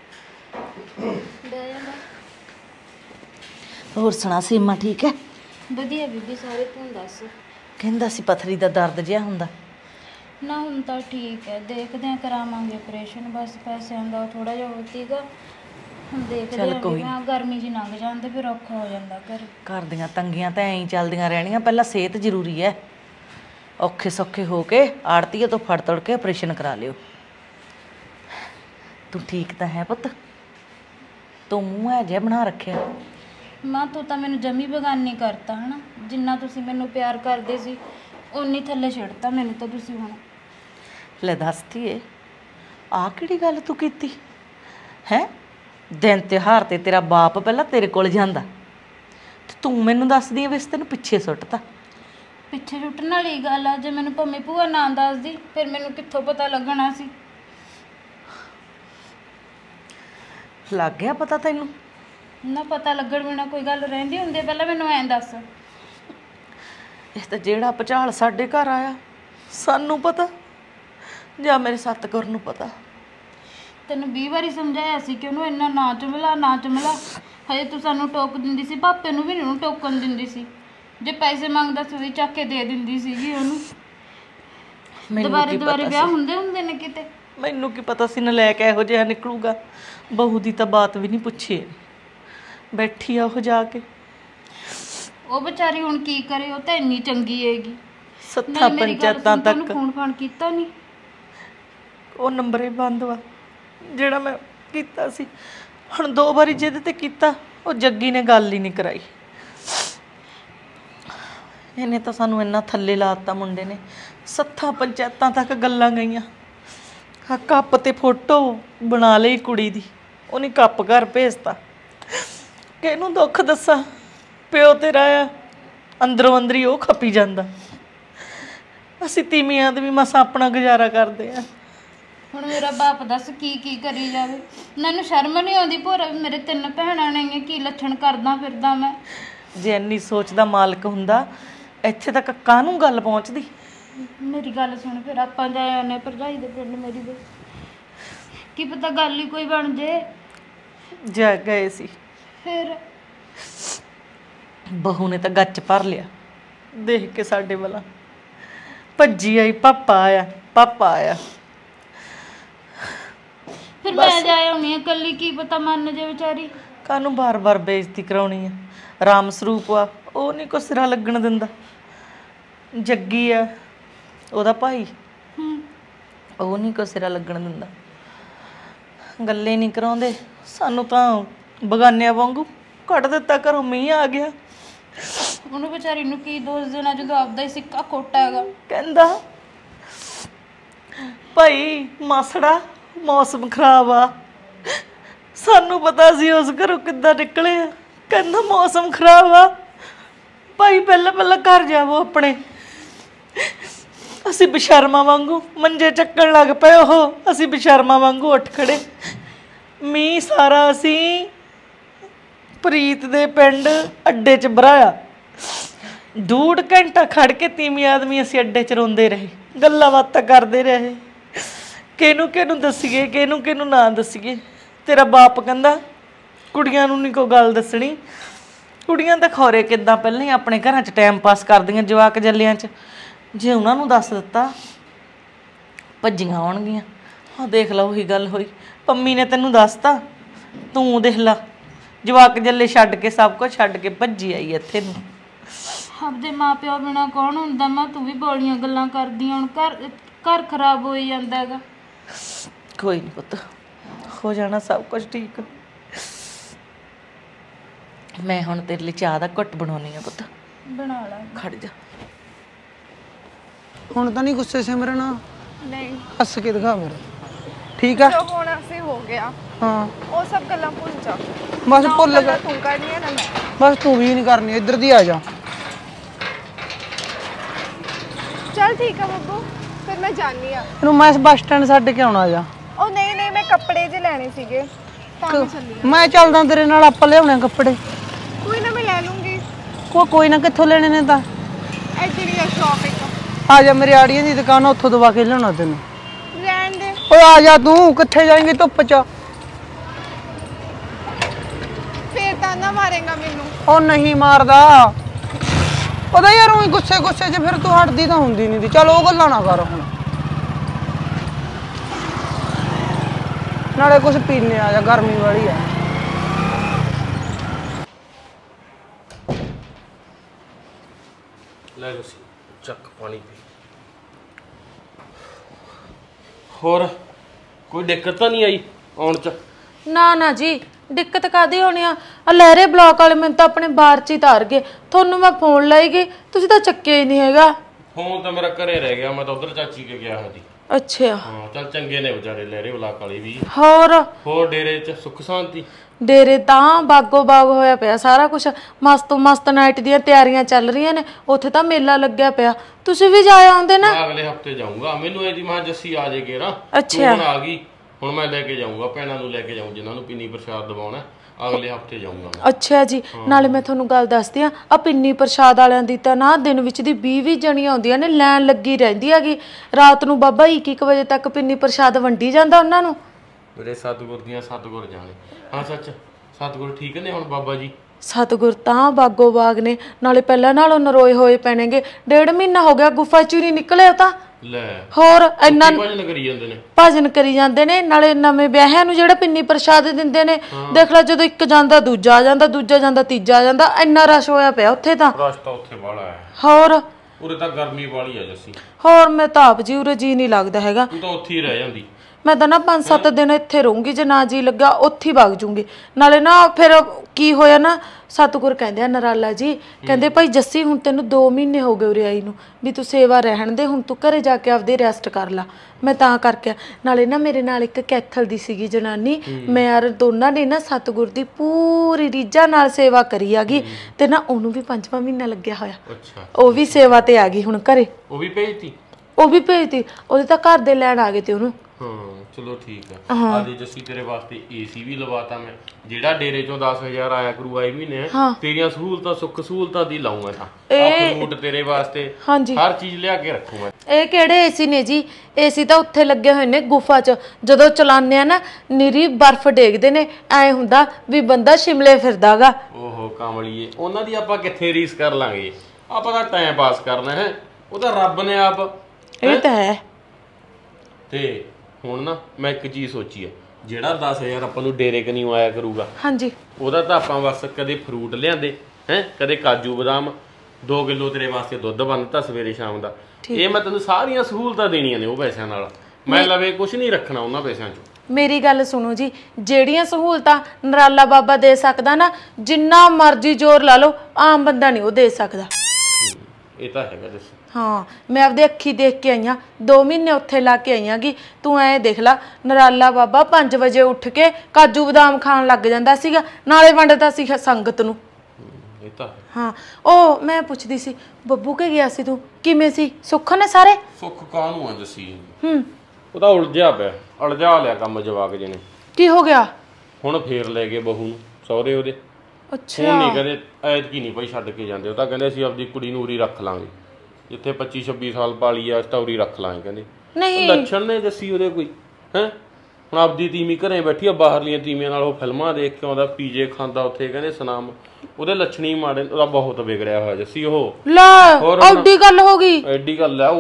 दे आना ਹੋਰ ਸੁਣਾ ਸੀਮਾ ਠੀਕ ਹੈ वधिया बीबी सारे तू दस ਕਹਿੰਦਾ ਸੀ ਪਥਰੀ ਦਾ ਦਰਦ ਜਿਹਾ ਹੁੰਦਾ ना हम तो ठीक है देखते हैं करावांगे ऑपरेशन बस पैसों का थोड़ा जिहा हो सीगा हम देखते ਚੱਲ हैं ਕੋਈ भी हाँ गर्मी च लंघ जाते फिर औखा हो जाता घर ਘਰ ਦੀਆਂ ਤੰਗੀਆਂ ਤਾਂ ਐਂ ਹੀ ਚੱਲਦੀਆਂ ਰਹਿਣੀਆਂ ਪਹਿਲਾਂ ਸਿਹਤ ਜ਼ਰੂਰੀ ਹੈ ਔਖੇ ਸੌਖੇ ਹੋ ਕੇ ਆੜਤੀਏ ਤੋਂ ਫੜ ਤੜ ਕੇ ਆਪਰੇਸ਼ਨ ਕਰਾ ਲਿਓ ਤੂੰ ਠੀਕ ਤਾਂ ਹੈ ਪੁੱਤ ਤੂੰ ਮੂੰਹ ਹੈ ਜੇ ਬਣਾ ਰੱਖਿਆ मां तू तो मैनू जमी बेगानी करता है ना जिन्ना तुसी मैनू प्यार करदे सी उन्नी थल्ले छिड़ता मैनू तो तुसी हुण ਲੈ ਦੱਸਤੀ ਏ ਆ ਕਿਹੜੀ ਗੱਲ ਤੂੰ ਕੀਤੀ ਹੈ ਦਿਨ ਤਿਉਹਾਰ ਤੇ ਤੇਰਾ ਬਾਪ ਪਹਿਲਾਂ ਤੇਰੇ ਕੋਲ ਜਾਂਦਾ ਤੇ ਤੂੰ ਮੈਨੂੰ ਦੱਸਦੀ ਏ ਵੇਸ ਤੈਨੂੰ ਪਿੱਛੇ ਸੁੱਟਤਾ पिछे छुट्टन वाली गल आ जे मैनू भम्मी भूआ ना दसदी फिर मैनू कित्थों पता लगना सी ਲੱਗ ਗਿਆ ਪਤਾ ਤੈਨੂੰ ना पता लगण बिना कोई गल रहिंदी हुंदी पहला मैनू ऐं दस ਇਸ ਤਾਂ ਜਿਹੜਾ ਭਚਾਲ ਸਾਡੇ ਘਰ ਆਇਆ ਸਾਨੂੰ ਪਤਾ ਜਾਂ ਮੇਰੇ ਸਤਿਗੁਰ ਨੂੰ ਪਤਾ ਤੈਨੂੰ 20 ਵਾਰੀ ਸਮਝਾਇਆ ਸੀ ਕਿ ਉਹਨੂੰ ਇੰਨਾ ਨਾ ਚਮਲਾ ਹਜੇ ਤੂੰ ਸਾਨੂੰ ਟੋਕ ਦਿੰਦੀ ਸੀ ਪਾਪੇ ਨੂੰ ਵੀ ਨਹੀਂ ਉਹਨੂੰ ਟੋਕਣ ਦਿੰਦੀ ਸੀ ਜੇ ਪੈਸੇ ਮੰਗਦਾ ਸੀ ਉਹੀ ਚੱਕ ਕੇ ਦੇ ਦਿੰਦੀ ਸੀਗੀ ਉਹਨੂੰ ਦੁਬਾਰੇ ਵਿਆਹ ਹੁੰਦੇ ਨੇ ਕਿਤੇ ਮੈਨੂੰ ਕੀ ਪਤਾ ਸੀ ਨਲਾਇਕ ਇਹੋ ਜਿਹਾ ਨਿਕਲੂਗਾ ਬਹੂ ਦੀ ਤਾਂ ਬਾਤ ਵੀ ਨਹੀਂ ਪੁੱਛੀ ਬੈਠੀ ਆ ਉਹ ਜਾ ਕੇ ਉਹ ਵਿਚਾਰੀ ਹੁਣ ਕੀ ਕਰੇ ਉਹ ਤਾਂ ਇੰਨੀ ਚੰਗੀ ਹੈਗੀ ਸੱਥਾ ਪੰਚਾਇਤਾਂ ਤੱਕ ਫੋਨ ਫਾਨ ਕੀਤਾ ਨਹੀਂ ਉਹ ਨੰਬਰ ਹੀ ਬੰਦ ਵਾ ਜਿਹੜਾ ਮੈਂ ਕੀਤਾ ਸੀ ਹੁਣ 2 ਵਾਰੀ ਜਿਹਦੇ ਤੇ ਕੀਤਾ ਉਹ ਜੱਗੀ ਨੇ ਗੱਲ ਹੀ ਨਹੀਂ ਕਰਾਈ ਇਹਨੇ ਤਾਂ ਸਾਨੂੰ ਇੰਨਾ ਥੱਲੇ ਲਾਤਾ ਮੁੰਡੇ ਨੇ ਸੱਥਾ ਪੰਚਾਇਤਾਂ ਤੱਕ ਗੱਲਾਂ ਗਈਆਂ ਆ ਕੱਪ ਤੇ ਫੋਟੋ ਬਣਾ ਲਈ ਕੁੜੀ ਦੀ ਉਹਨੇ ਕੱਪ ਘਰ ਭੇਜਤਾ ਕਿਹਨੂੰ ਦੁੱਖ ਦੱਸਾਂ ਪਿਓ ਤੇਰਾ ਆ ਅੰਦਰੋਂ ਅੰਦਰੀ ਉਹ ਖੱਪੀ ਜਾਂਦਾ ਅਸੀਂ ਤੀਵੀਆਂ ਦੇ ਵੀ ਮਸਾਂ ਆਪਣਾ ਗੁਜ਼ਾਰਾ ਕਰਦੇ ਆ ਹੁਣ ਮੇਰਾ ਬਾਪ ਦੱਸ ਕੀ ਕਰੀ ਜਾਵੇ ਮੈਨੂੰ ਸ਼ਰਮ ਨਹੀਂ ਆਉਂਦੀ ਭੋਰਾ ਵੀ ਮੇਰੇ 3 ਭੈਣਾਂ ਨੇ ਕੀ ਲੱਛਣ ਕਰਦਾ ਫਿਰਦਾ ਮੈਂ ਜੇ ਇੰਨੀ ਸੋਚ ਦਾ ਮਾਲਕ ਹੁੰਦਾ ਇੱਥੇ ਤੱਕ ਕਾਹਨੂੰ ਗੱਲ ਪਹੁੰਚਦੀ ਮੇਰੀ ਗੱਲ ਸੁਣ ਫਿਰ ਆਪਾਂ ਜਾਏ ਆਨੇ ਭਰਜਾਈ ਦੇ ਪਿੰਡ ਮੇਰੀ ਦੇ ਕੀ ਪਤਾ ਗੱਲ ਹੀ ਕੋਈ ਬਣ ਜੇ ਜਾ ਗਏ ਸੀ ਫਿਰ ਬਹੂ ਨੇ ਤਾਂ ਗੱਚ ਭਰ ਲਿਆ ਦੇਖ ਕੇ ਸਾਡੇ ਵੱਲ ਭੱਜੀ ਆਈ ਪਾਪਾ ਆਇਆ ਫਿਰ ਮੈਂ ਜਾਏ ਆਉਣੀ ਆ ਕੱਲੀ ਕੀ ਪਤਾ ਮੰਨ ਜੇ ਵਿਚਾਰੀ ਕਾਹਨੂੰ ਬਾਰ-ਬਾਰ ਬੇਇੱਜ਼ਤੀ ਕਰਾਉਣੀ ਆ ਰਾਮ ਸਰੂਪ ਆ ਉਹ ਨਹੀਂ ਕੋ ਸਿਰਾ ਲੱਗਣ ਦਿੰਦਾ ਜੱਗੀ ਆ ਉਹਦਾ ਭਾਈ ਉਹ ਨਹੀਂ ਕੋ ਸਿਰਾ ਲੱਗਣ ਦਿੰਦਾ ਗੱਲੇ ਨਹੀਂ ਕਰਾਉਂਦੇ ਸਾਨੂੰ ਤਾਂ ਬਗਾਨਿਆਂ ਵਾਂਗੂ ਕੱਢ ਦਿੱਤਾ ਘਰੋਂ ਮੀਂਹ ਆ ਗਿਆ ਉਹਨੂੰ ਵਿਚਾਰੀ ਨੂੰ ਕੀ ਦੋਸ਼ ਦੇਣਾ ਜਦੋਂ ਆਪਦਾ ਹੀ ਸਿੱਕਾ ਖੋਟਾ ਹੈਗਾ ਕਹਿੰਦਾ ਭਾਈ ਮਾਸੜਾ ਮੌਸਮ ਖਰਾਬ ਆ ਸਾਨੂੰ ਪਤਾ ਸੀ ਉਸ ਘਰੋਂ ਕਿੱਦਾਂ ਨਿਕਲੇ ਆ ਕਹਿੰਦਾ ਮੌਸਮ ਖਰਾਬ ਆ ਭਾਈ ਪਹਿਲਾਂ ਘਰ ਜਾਵੋ ਆਪਣੇ ਅਸੀਂ ਬਸ਼ਰਮਾ ਵਾਂਗੂ ਮੰਜੇ ਚੱਕਣ ਲੱਗ ਪਏ ਉਹ ਅਸੀਂ ਬਸ਼ਰਮਾ ਵਾਂਗੂ ਉੱਠ ਖੜੇ ਮੀਂਹ ਸਾਰਾ ਅਸੀਂ ਪ੍ਰੀਤ ਦੇ ਪਿੰਡ ਅੱਡੇ 'ਚ ਭਰਾਇਆ 2 ਘੰਟਾ ਖੜ ਕੇ ਤੀਵੀਂ ਆਦਮੀ ਅਸੀਂ ਅੱਡੇ 'ਚ ਰੋਂਦੇ ਰਹੇ ਗੱਲਾਂ ਬਾਤਾਂ ਕਰਦੇ ਰਹੇ ਕਿਹਨੂੰ ਦੱਸੀਏ ਕਿਹਨੂੰ ਨਾ ਦੱਸੀਏ ਤੇਰਾ ਬਾਪ ਕਹਿੰਦਾ ਕੁੜੀਆਂ ਨੂੰ ਨਹੀਂ ਕੋਈ ਗੱਲ ਦੱਸਣੀ ਕੁੜੀਆਂ ਤਾਂ ਖੌਰੇ ਕਿੱਦਾਂ ਪਹਿਲਾਂ ਹੀ ਆਪਣੇ ਘਰਾਂ 'ਚ ਟਾਈਮ ਪਾਸ ਕਰਦੀਆਂ ਜਵਾਕ ਜੱਲਿਆਂ 'ਚ ਜੇ ਉਹਨਾਂ ਨੂੰ ਦੱਸ ਦਿੱਤਾ ਭੱਜੀਆਂ ਆਉਣਗੀਆਂ ਆਹ ਦੇਖ ਲਾ ਉਹੀ ਗੱਲ ਹੋਈ ਪੰਮੀ ਨੇ ਤੈਨੂੰ ਦੱਸਤਾ ਤੂੰ ਦੇਖ ਲਾ ਜਵਾਕ ਜੱਲੇ ਛੱਡ ਕੇ ਸਭ ਕੁਝ ਛੱਡ ਕੇ ਭੱਜੀ ਆਈ ਇੱਥੇ ਨੂੰ ਆਪਦੇ ਮਾਪਿਓ ਬਿਨਾ ਕੌਣ ਹੁੰਦਾ ਮਾਂ? ਤੂੰ ਵੀ ਬੋਲੀਆਂ ਗੱਲਾਂ ਕਰਦੀ ਹੁਣ ਘਰ ਖਰਾਬ ਹੋਈ ਜਾਂਦਾ ਹੈਗਾ। ਕੋਈ ਨਹੀਂ ਪੁੱਤ, ਹੋ ਜਾਣਾ ਸਭ ਕੁਝ ਠੀਕ। ਮੈਂ ਹੁਣ ਤੇਰੇ ਲਈ ਚਾਹ ਦਾ ਘੁੱਟ ਬਣਾਉਣੀ ਆ ਪੁੱਤ। ਬਣਾ ਲਾ। ਖੜ ਜਾ। ਹੁਣ ਤਾਂ ਨਹੀਂ ਗੁੱਸੇ ਸਿਮਰਨ? ਨਹੀਂ ਹੱਸ ਕੇ ਦਿਖਾ ਮੇਰੇ। ਠੀਕ ਆ ਜੋ ਹੋਣਾ ਸੀ ਹੋ ਗਿਆ। ਹਾਂ ਉਹ ਸਭ ਗੱਲਾਂ ਭੁੱਲ ਜਾ। ਬਸ ਭੁੱਲ ਗਿਆ। ਤੂੰ ਕਰਨੀ ਹੈ ਨਾ ਮੈਂ। ਬਸ ਤੂੰ ਵੀ ਨਹੀਂ ਕਰਨੀ, ਇੱਧਰ ਦੀ ਆ ਜਾ। ਚਲ ਠੀਕ ਹੈ ਬੱਬੂ, ਫਿਰ ਮੈਂ ਜਾਣੀ ਆ। ਤੈਨੂੰ ਮੈਂ ਬੱਸ ਸਟੈਂਡ ਛੱਡ ਕੇ ਆਉਣਾ ਜਾ। ਉਹ ਨਹੀਂ ਮੈਂ ਕੱਪੜੇ ਜੇ ਲੈਣੇ ਸੀਗੇ ਤਾਂ ਮੈਂ ਚੱਲੀ ਆ। ਮੈਂ ਚੱਲਦਾ ਤੇਰੇ ਨਾਲ, ਆਪਾਂ ਲਿਆਉਣੇ ਕੱਪੜੇ। ਕੋਈ ਨਾ ਮੈਂ ਲੈ ਲੂੰਗੀ। ਕੋਈ ਨਾ, ਕਿੱਥੋਂ ਲੈਣੇ ਨੇ ਤਾਂ? ਐਡੀ ਵੀ ਸ਼ੌਪ ਇੱਕ ਆ ਜਾ, ਮੇਰੇ ਆੜੀਆਂ ਦੀ ਦੁਕਾਨ, ਉੱਥੋਂ ਦਵਾ ਕੇ ਲਿਆਉਣਾ ਤੈਨੂੰ। ਰਹਿਣ ਦੇ। ਓਏ ਆ ਜਾ, ਤੂੰ ਕਿੱਥੇ ਜਾਏਂਗੀ ਧੁੱਪ 'ਚ? ਫੇਰ ਤਾਂ ਨਾ ਮਾਰੇਗਾ ਮੈਨੂੰ। ਉਹ ਨਹੀਂ ਮਾਰਦਾ ਉਹਦਾ ਯਾਰ, ਉਹੀ ਗੁੱਸੇ 'ਚ ਫਿਰ ਤੂੰ ਹਟਦੀ ਤਾਂ ਹੁੰਦੀ ਨਹੀਂ। ਚੱਲ ਉਹ ਗੱਲਾਂ ਨਾ ਕਰ ਹੁਣ, ਨਾਲੇ ਕੁਛ ਪੀਣੇ ਆ ਜਾ, ਗਰਮੀ ਵਾਲੀ ਆ। ਲੈ ਜੱਸੀ ਚੱਕ ਪਾਣੀ ਪੀ। ਹੋਰ ਕੋਈ ਦਿੱਕਤ ਤਾਂ ਨਹੀਂ ਆਈ ਆਉਣ ਚ? ਨਾ ਜੀ, ਦਿੱਕਤ ਕਾਦੀ ਹੋਣੀ ਆ? ਲਹਿਰੇ ਬਲਾਕ ਵਾਲੇ ਮੈਨੂੰ ਤਾਂ ਆਪਣੇ ਬਾਰ 'ਚ ਹੀ ਤਾਰ ਗਏ। ਤੁਹਾਨੂੰ ਮੈਂ ਫੋਨ ਲਾਈ ਗਈ, ਤੁਸੀਂ ਤਾਂ ਚੱਕਿਆ ਹੀ ਨਹੀਂ ਹੈਗਾ। ਫੋਨ ਤਾਂ ਮੇਰਾ ਘਰੇ ਰਹਿ ਗਿਆ, ਮੈਂ ਤਾਂ ਉਧਰ ਚਾਚੀ ਕੇ ਗਿਆ ਹਾਂ ਜੀ। ਅੱਛਾ ਹਾਂ ਚੱਲ ਚੰਗੇ ਨੇ ਵਿਚਾਰੇ ਲਹਿਰੇ ਬਲਾਕ ਵਾਲੇ ਵੀ। ਹੋਰ ਡੇਰੇ ਚ ਸੁੱਖ ਸ਼ਾਂਤੀ? ਡੇਰੇ ਤਾਂ ਬਾਗੋ ਬਾਗ ਹੋਇਆ ਪਿਆ ਸਾਰਾ ਕੁਝ। ਮਸਤ ਮਸਤ ਨਾਈਟ ਦੀਆਂ ਤਿਆਰੀਆਂ ਚੱਲ ਰਹੀਆਂ ਨੇ। ਉੱਥੇ ਤਾਂ ਮੇਲਾ ਲੱਗਿਆ ਪਿਆ, ਤੁਸੀਂ ਵੀ ਜਾ ਆਉਂਦੇ ਨਾ। ਮੈਂ ਅਗਲੇ ਹਫਤੇ ਜਾਊਂਗਾ। ਮੈਨੂੰ ਇਹਦੀ ਮਾਂ ਜੱਸੀ ਆ ਜਾਏਗੀ ਨਾ। ਅੱਛਾ ਹੁਣ ਆ ਗਈ, ਹੁਣ ਮੈਂ ਲੈ ਕੇ ਜਾਊਂਗਾ ਭੈਣਾਂ ਨੂੰ, ਲੈ ਕੇ ਜਾਊਂ ਜਿਨ੍ਹਾਂ ਨੂੰ ਪਿੰਨੀ ਪ੍ਰਸ਼ਾਦ ਦਵਾਉਣਾ। ਅਗਲੇ ਹਫਤੇ ਜਾਊਂਗਾ ਮੈਂ। ਅੱਛਾ ਜੀ, ਨਾਲੇ ਮੈਂ ਤੁਹਾਨੂੰ ਗੱਲ ਦੱਸਦੀ ਆ ਪਿੰਨੀ ਪ੍ਰਸ਼ਾਦ ਵਾਲਿਆਂ ਦੀ ਤਾਂ ਨਾ ਦਿਨ ਵਿੱਚ ਦੀ 20 ਜਣੀਆਂ ਆਉਂਦੀਆਂ ਨੇ, ਲਾਈਨ ਲੱਗੀ ਰਹਿੰਦੀ ਹੈਗੀ। ਰਾਤ ਨੂੰ ਬਾਬਾ 1 ਵਜੇ ਤੱਕ ਪਿੰਨੀ ਪ੍ਰਸ਼ਾਦ ਵੰਡੀ ਜਾਂਦਾ ਉਹਨਾਂ ਨੂੰ। ਮੇਰੇ ਸਤਿਗੁਰ ਦੀਆਂ ਸਤਿਗੁਰ ਜਾਣੇ। ਹਾਂ ਸੱਚ, ਸਤਿਗੁਰ ਠੀਕ ਨੇ ਹੁਣ ਬਾਬਾ ਜੀ? ਸਤਿਗੁਰ ਤਾਂ ਬਾਗੋ ਬਾਗ ਨੇ, ਨਾਲੇ ਪਹਿਲਾਂ ਨਾਲੋਂ ਨਰੋਏ ਹੋਏ ਪੈਣਗੇ। 1.5 ਮਹੀਨਾ ਹੋ ਗਿਆ ਗੁਫਾ ਚੋਂ ਨਹੀਂ ਨਿਕਲਿਆ ਤਾਂ। ਲੈ ਹੋਰ ਇੰਨਾ ਭਜਨ ਕਰੀ ਜਾਂਦੇ ਨੇ। ਭਜਨ ਕਰੀ ਜਾਂਦੇ ਨੇ, ਨਾਲੇ ਨਵੇਂ ਵਿਆਹਿਆਂ ਨੂੰ ਜਿਹੜਾ ਪਿੰਨੀ ਪ੍ਰਸ਼ਾਦ ਦਿੰਦੇ ਨੇ, ਦੇਖ ਲੈ ਜਦੋਂ ਇੱਕ ਜਾਂਦਾ ਦੂਜਾ ਆ ਜਾਂਦਾ, ਦੂਜਾ ਜਾਂਦਾ ਤੀਜਾ ਆ ਜਾਂਦਾ। ਇੰਨਾ ਰਸ਼ ਹੋਇਆ ਪਿਆ ਉੱਥੇ ਤਾਂ। ਰਸ਼ ਤਾਂ ਉੱਥੇ ਬਾਹਲਾ ਹੈ। ਹੋਰ ਉਰੇ ਤਾਂ ਗਰਮੀ ਵਾਲੀ ਆ ਜੱਸੀ। ਹੋਰ ਮੈਂ ਤਾਂ ਆਪ ਜੀ ਉਰੇ ਜੀ ਨਹੀਂ ਲੱਗਦਾ ਹੈਗਾ। ਤੂੰ ਤਾਂ ਉੱਥੇ ਹੀ ਰਹਿ ਜਾਂਦੀ। ਮੈਂ ਤਾਂ ਨਾ 5-7 ਦਿਨ ਇੱਥੇ ਰਹੂੰਗੀ, ਜੇ ਨਾ ਜੀ ਲੱਗਾ ਉੱਥੇ ਹੀ ਵਗ ਜੂੰਗੀ। ਨਾਲੇ ਨਾ ਫਿਰ ਕੀ ਹੋਇਆ ਨਾ, ਸਤਿਗੁਰ ਕਹਿੰਦੇ ਆ ਨਰਾਲਾ ਜੀ ਕਹਿੰਦੇ ਭਾਈ ਜੱਸੀ ਹੁਣ ਤੈਨੂੰ 2 ਮਹੀਨੇ ਹੋ ਗਏ ਉਰੇ ਆਈ ਨੂੰ, ਵੀ ਤੂੰ ਸੇਵਾ ਰਹਿਣ ਦੇ, ਹੁਣ ਤੂੰ ਘਰੇ ਜਾ ਕੇ ਆਪਦੀ ਰੈਸਟ ਕਰ ਲਾ। ਮੈਂ ਤਾਂ ਕਰਕੇ ਨਾਲੇ ਨਾ ਮੇਰੇ ਨਾਲ ਇੱਕ ਕੈਥਲ ਦੀ ਸੀਗੀ ਜਨਾਨੀ, ਮੈਂ ਯਾਰ ਦੋਨਾਂ ਨੇ ਨਾ ਸਤਿਗੁਰ ਦੀ ਪੂਰੀ ਰੀਝਾਂ ਨਾਲ ਸੇਵਾ ਕਰੀ ਆਗੀ। ਤੇ ਨਾ ਉਹਨੂੰ ਵੀ 5ਵਾਂ ਮਹੀਨਾ ਲੱਗਿਆ ਹੋਇਆ। ਅੱਛਾ, ਉਹ ਵੀ ਸੇਵਾ ਤੇ ਆ ਗਈ ਹੁਣ ਘਰੇ। ਉਹ ਵੀ ਭੇਜਤੀ? ਉਹ ਵੀ ਭੇਜਤੀ, ਉਹਦੇ ਤਾਂ ਘਰ ਦੇ ਲੈਣ ਆ ਗਏ ਤੇ ਉਹਨੂੰ। ਹਾਂ ਚਲੋ ਠੀਕ ਆ। ਆਦੇ ਜੱਸੀ ਤੇਰੇ ਵਾਸਤੇ ਏਸੀ ਵੀ ਲਵਾਤਾ ਮੈਂ, ਜਿਹੜਾ ਡੇਰੇ ਚੋਂ 10,000 ਆਇਆ ਕਰੂ ਆਏ ਮਹੀਨੇ। ਤੇਰੀਆਂ ਸਹੂਲਤਾਂ ਸੁੱਖ ਸਹੂਲਤਾਂ ਦੀ ਲਾਉਂਗਾ ਤਾਂ ਫਰੂਟ ਤੇਰੇ ਵਾਸਤੇ, ਹਰ ਚੀਜ਼ ਲਿਆ ਕੇ ਰੱਖੂ ਮੈਂ। ਇਹ ਕਿਹੜੇ ਏਸੀ ਨੇ ਜੀ? ਏਸੀ ਤਾਂ ਉੱਥੇ ਲੱਗੇ ਹੋਏ ਨੇ ਗੁਫਾ 'ਚ। ਜਦੋਂ ਚਲਾਉਂਦੇ ਆ ਨਾ ਨਿਰੀ ਬਰਫ਼ ਡੇਗਦੇ ਨੇ, ਐ ਹੁੰਦਾ ਵੀ ਬੰਦਾ ਸ਼ਿਮਲੇ ਫਿਰਦਾਗਾ। ਓਹੋ ਕਾਮਲੀਏ, ਉਹਨਾਂ ਦੀ ਆਪਾਂ ਕਿੱਥੇ ਰੀਸ ਕਰ ਲਾਂਗੇ? ਆਪਾਂ ਤਾਂ ਟਾਈਮ ਪਾਸ ਕਰਨਾ ਹੈ, ਉਹ ਤਾਂ ਰੱਬ ਨੇ ਆਪ। ਇਹ ਤਾਂ ਹੈ। ਤੇ ਹੁਣ ਨਾ ਮੈਂ ਇੱਕ ਚੀਜ਼ ਸੋਚੀ ਆ, ਜਿਹੜਾ 10,000 ਆਪਾਂ ਨੂੰ ਡੇਰੇ ਕਨੀ ਆਇਆ ਕਰੂਗਾ, ਹਾਂਜੀ, ਉਹਦਾ ਤਾਂ ਆਪਾਂ ਬਸ ਕਦੇ ਫਰੂਟ ਲਿਆਂਦੇ ਹੈ, ਕਦੇ ਕਾਜੂ ਬਦਾਮ, 2 ਕਿਲੋ ਤੇਰੇ ਵਾਸਤੇ ਦੁੱਧ ਬੰਨਤਾ ਸਵੇਰੇ ਸ਼ਾਮ ਦਾ। ਇਹ ਮੈਂ ਤੈਨੂੰ ਸਾਰੀਆਂ ਸਹੂਲਤਾਂ ਦੇਣੀਆਂ ਨੇ ਉਹ ਪੈਸਿਆਂ ਨਾਲ। ਮੈਂ ਲਵੇ ਕੁਝ ਨਹੀਂ ਰੱਖਣਾ ਉਹਨਾਂ ਪੈਸਿਆਂ 'ਚ। ਮੇਰੀ ਗੱਲ ਸੁਣੋ ਜੀ, ਜਿਹੜੀਆਂ ਸਹੂਲਤਾਂ ਨਰਾਲਾ ਬਾਬਾ ਦੇ ਸਕਦਾ ਨਾ, ਜਿੰਨਾ ਮਰਜ਼ੀ ਜ਼ੋਰ ਲਾ ਲਓ, ਆਮ ਬੰਦਾ ਨਹੀਂ ਉਹ ਦੇ ਸਕਦਾ। ਇਹ ਤਾਂ ਹੈਗਾ ਦੱਸ। ਹਾਂ, ਮੈਂ ਆਪਦੇ ਅੱਖੀ ਦੇਖ ਕੇ ਆਈਆਂ, 2 ਮਹੀਨੇ ਉੱਥੇ ਲਾ ਕੇ ਆਈਆਂ ਗੀ। ਤੂੰ ਐ ਦੇਖ ਲਾ, ਨਰਾਲਾ ਬਾਬਾ 5 ਵਜੇ ਉੱਠ ਕੇ ਕਾਜੂ ਬਦਾਮ ਖਾਣ ਲੱਗ ਜਾਂਦਾ ਸੀਗਾ, ਨਾਲੇ ਵੰਡਦਾ ਸੀ ਸੰਗਤ ਨੂੰ। ਇਹ ਤਾਂ ਹਾਂ, ਉਹ ਮੈਂ ਪੁੱਛਦੀ ਸੀ, ਬੱਬੂ ਕੇ ਗਿਆ ਸੀ ਤੂੰ, ਕਿਵੇਂ ਸੀ? ਸੁੱਖ ਨੇ ਸਾਰੇ? ਸੁੱਖ ਕਾਹਨੂੰ ਆ ਜੱਸੀ? ਉਹ ਤਾਂ ਉਲਝਿਆ ਪਿਆ, ਉਲਝਾ ਲਿਆ ਕੰਮ ਜਵਾਕ ਜੀ ਨੇ। ਕੀ ਹੋ ਗਿਆ? ਹੁਣ ਫੇਰ ਲੈ ਗਏ ਬਹੂ ਨੂੰ ਸਹੁਰੇ ਉਹਦੇ। ਅੱਛਾ, ਹੁਣ ਨਹੀਂ ਕਹਿੰਦੇ ਐਤਕੀ ਨਹੀਂ ਭਾਈ ਛੱਡ ਕੇ ਜਾਂਦੇ, ਉਹ ਤਾਂ ਕਹਿੰਦੇ ਅਸੀਂ ਆਪਦੀ ਕੁੜੀ ਨੂੰ ਉਰੀ ਰੱਖ ਲਾਂਗੇ, ਜਿੱਥੇ 25-26 ਸਾਲ ਪਾਲੀ ਆ ਉਰੀ ਰੱਖ ਲਾਂਗੇ। ਕਹਿੰਦੇ ਨਹੀਂ ਲੱਛਣ ਨੇ ਜੱਸੀ ਉਹਦੇ ਕੋਈ ਹੈ? ਹੁਣ ਆਪਦੀ ਤੀਵੀਂ ਘਰੇ ਬੈਠੀ ਆ, ਬਾਹਰਲੀਆਂ ਤੀਵੀਆਂ ਨਾਲ ਉਹ ਫਿਲਮਾਂ ਦੇਖ ਕੇ ਆਉਂਦਾ, ਪੀਜੇ ਖਾਂਦਾ ਉੱਥੇ, ਕਹਿੰਦੇ ਸਨਾਮ ਉਹਦੇ ਲੱਛਣੀ ਮਾੜੇ। ਉਹਦਾ ਬਹੁਤ ਵਿਗੜਿਆ ਹੋਇਆ ਜੱਸੀ ਉਹ। ਲੈ ਐਡੀ ਗੱਲ ਹੋ ਗਈ? ਐਡੀ ਗੱਲ ਆ ਉਹ।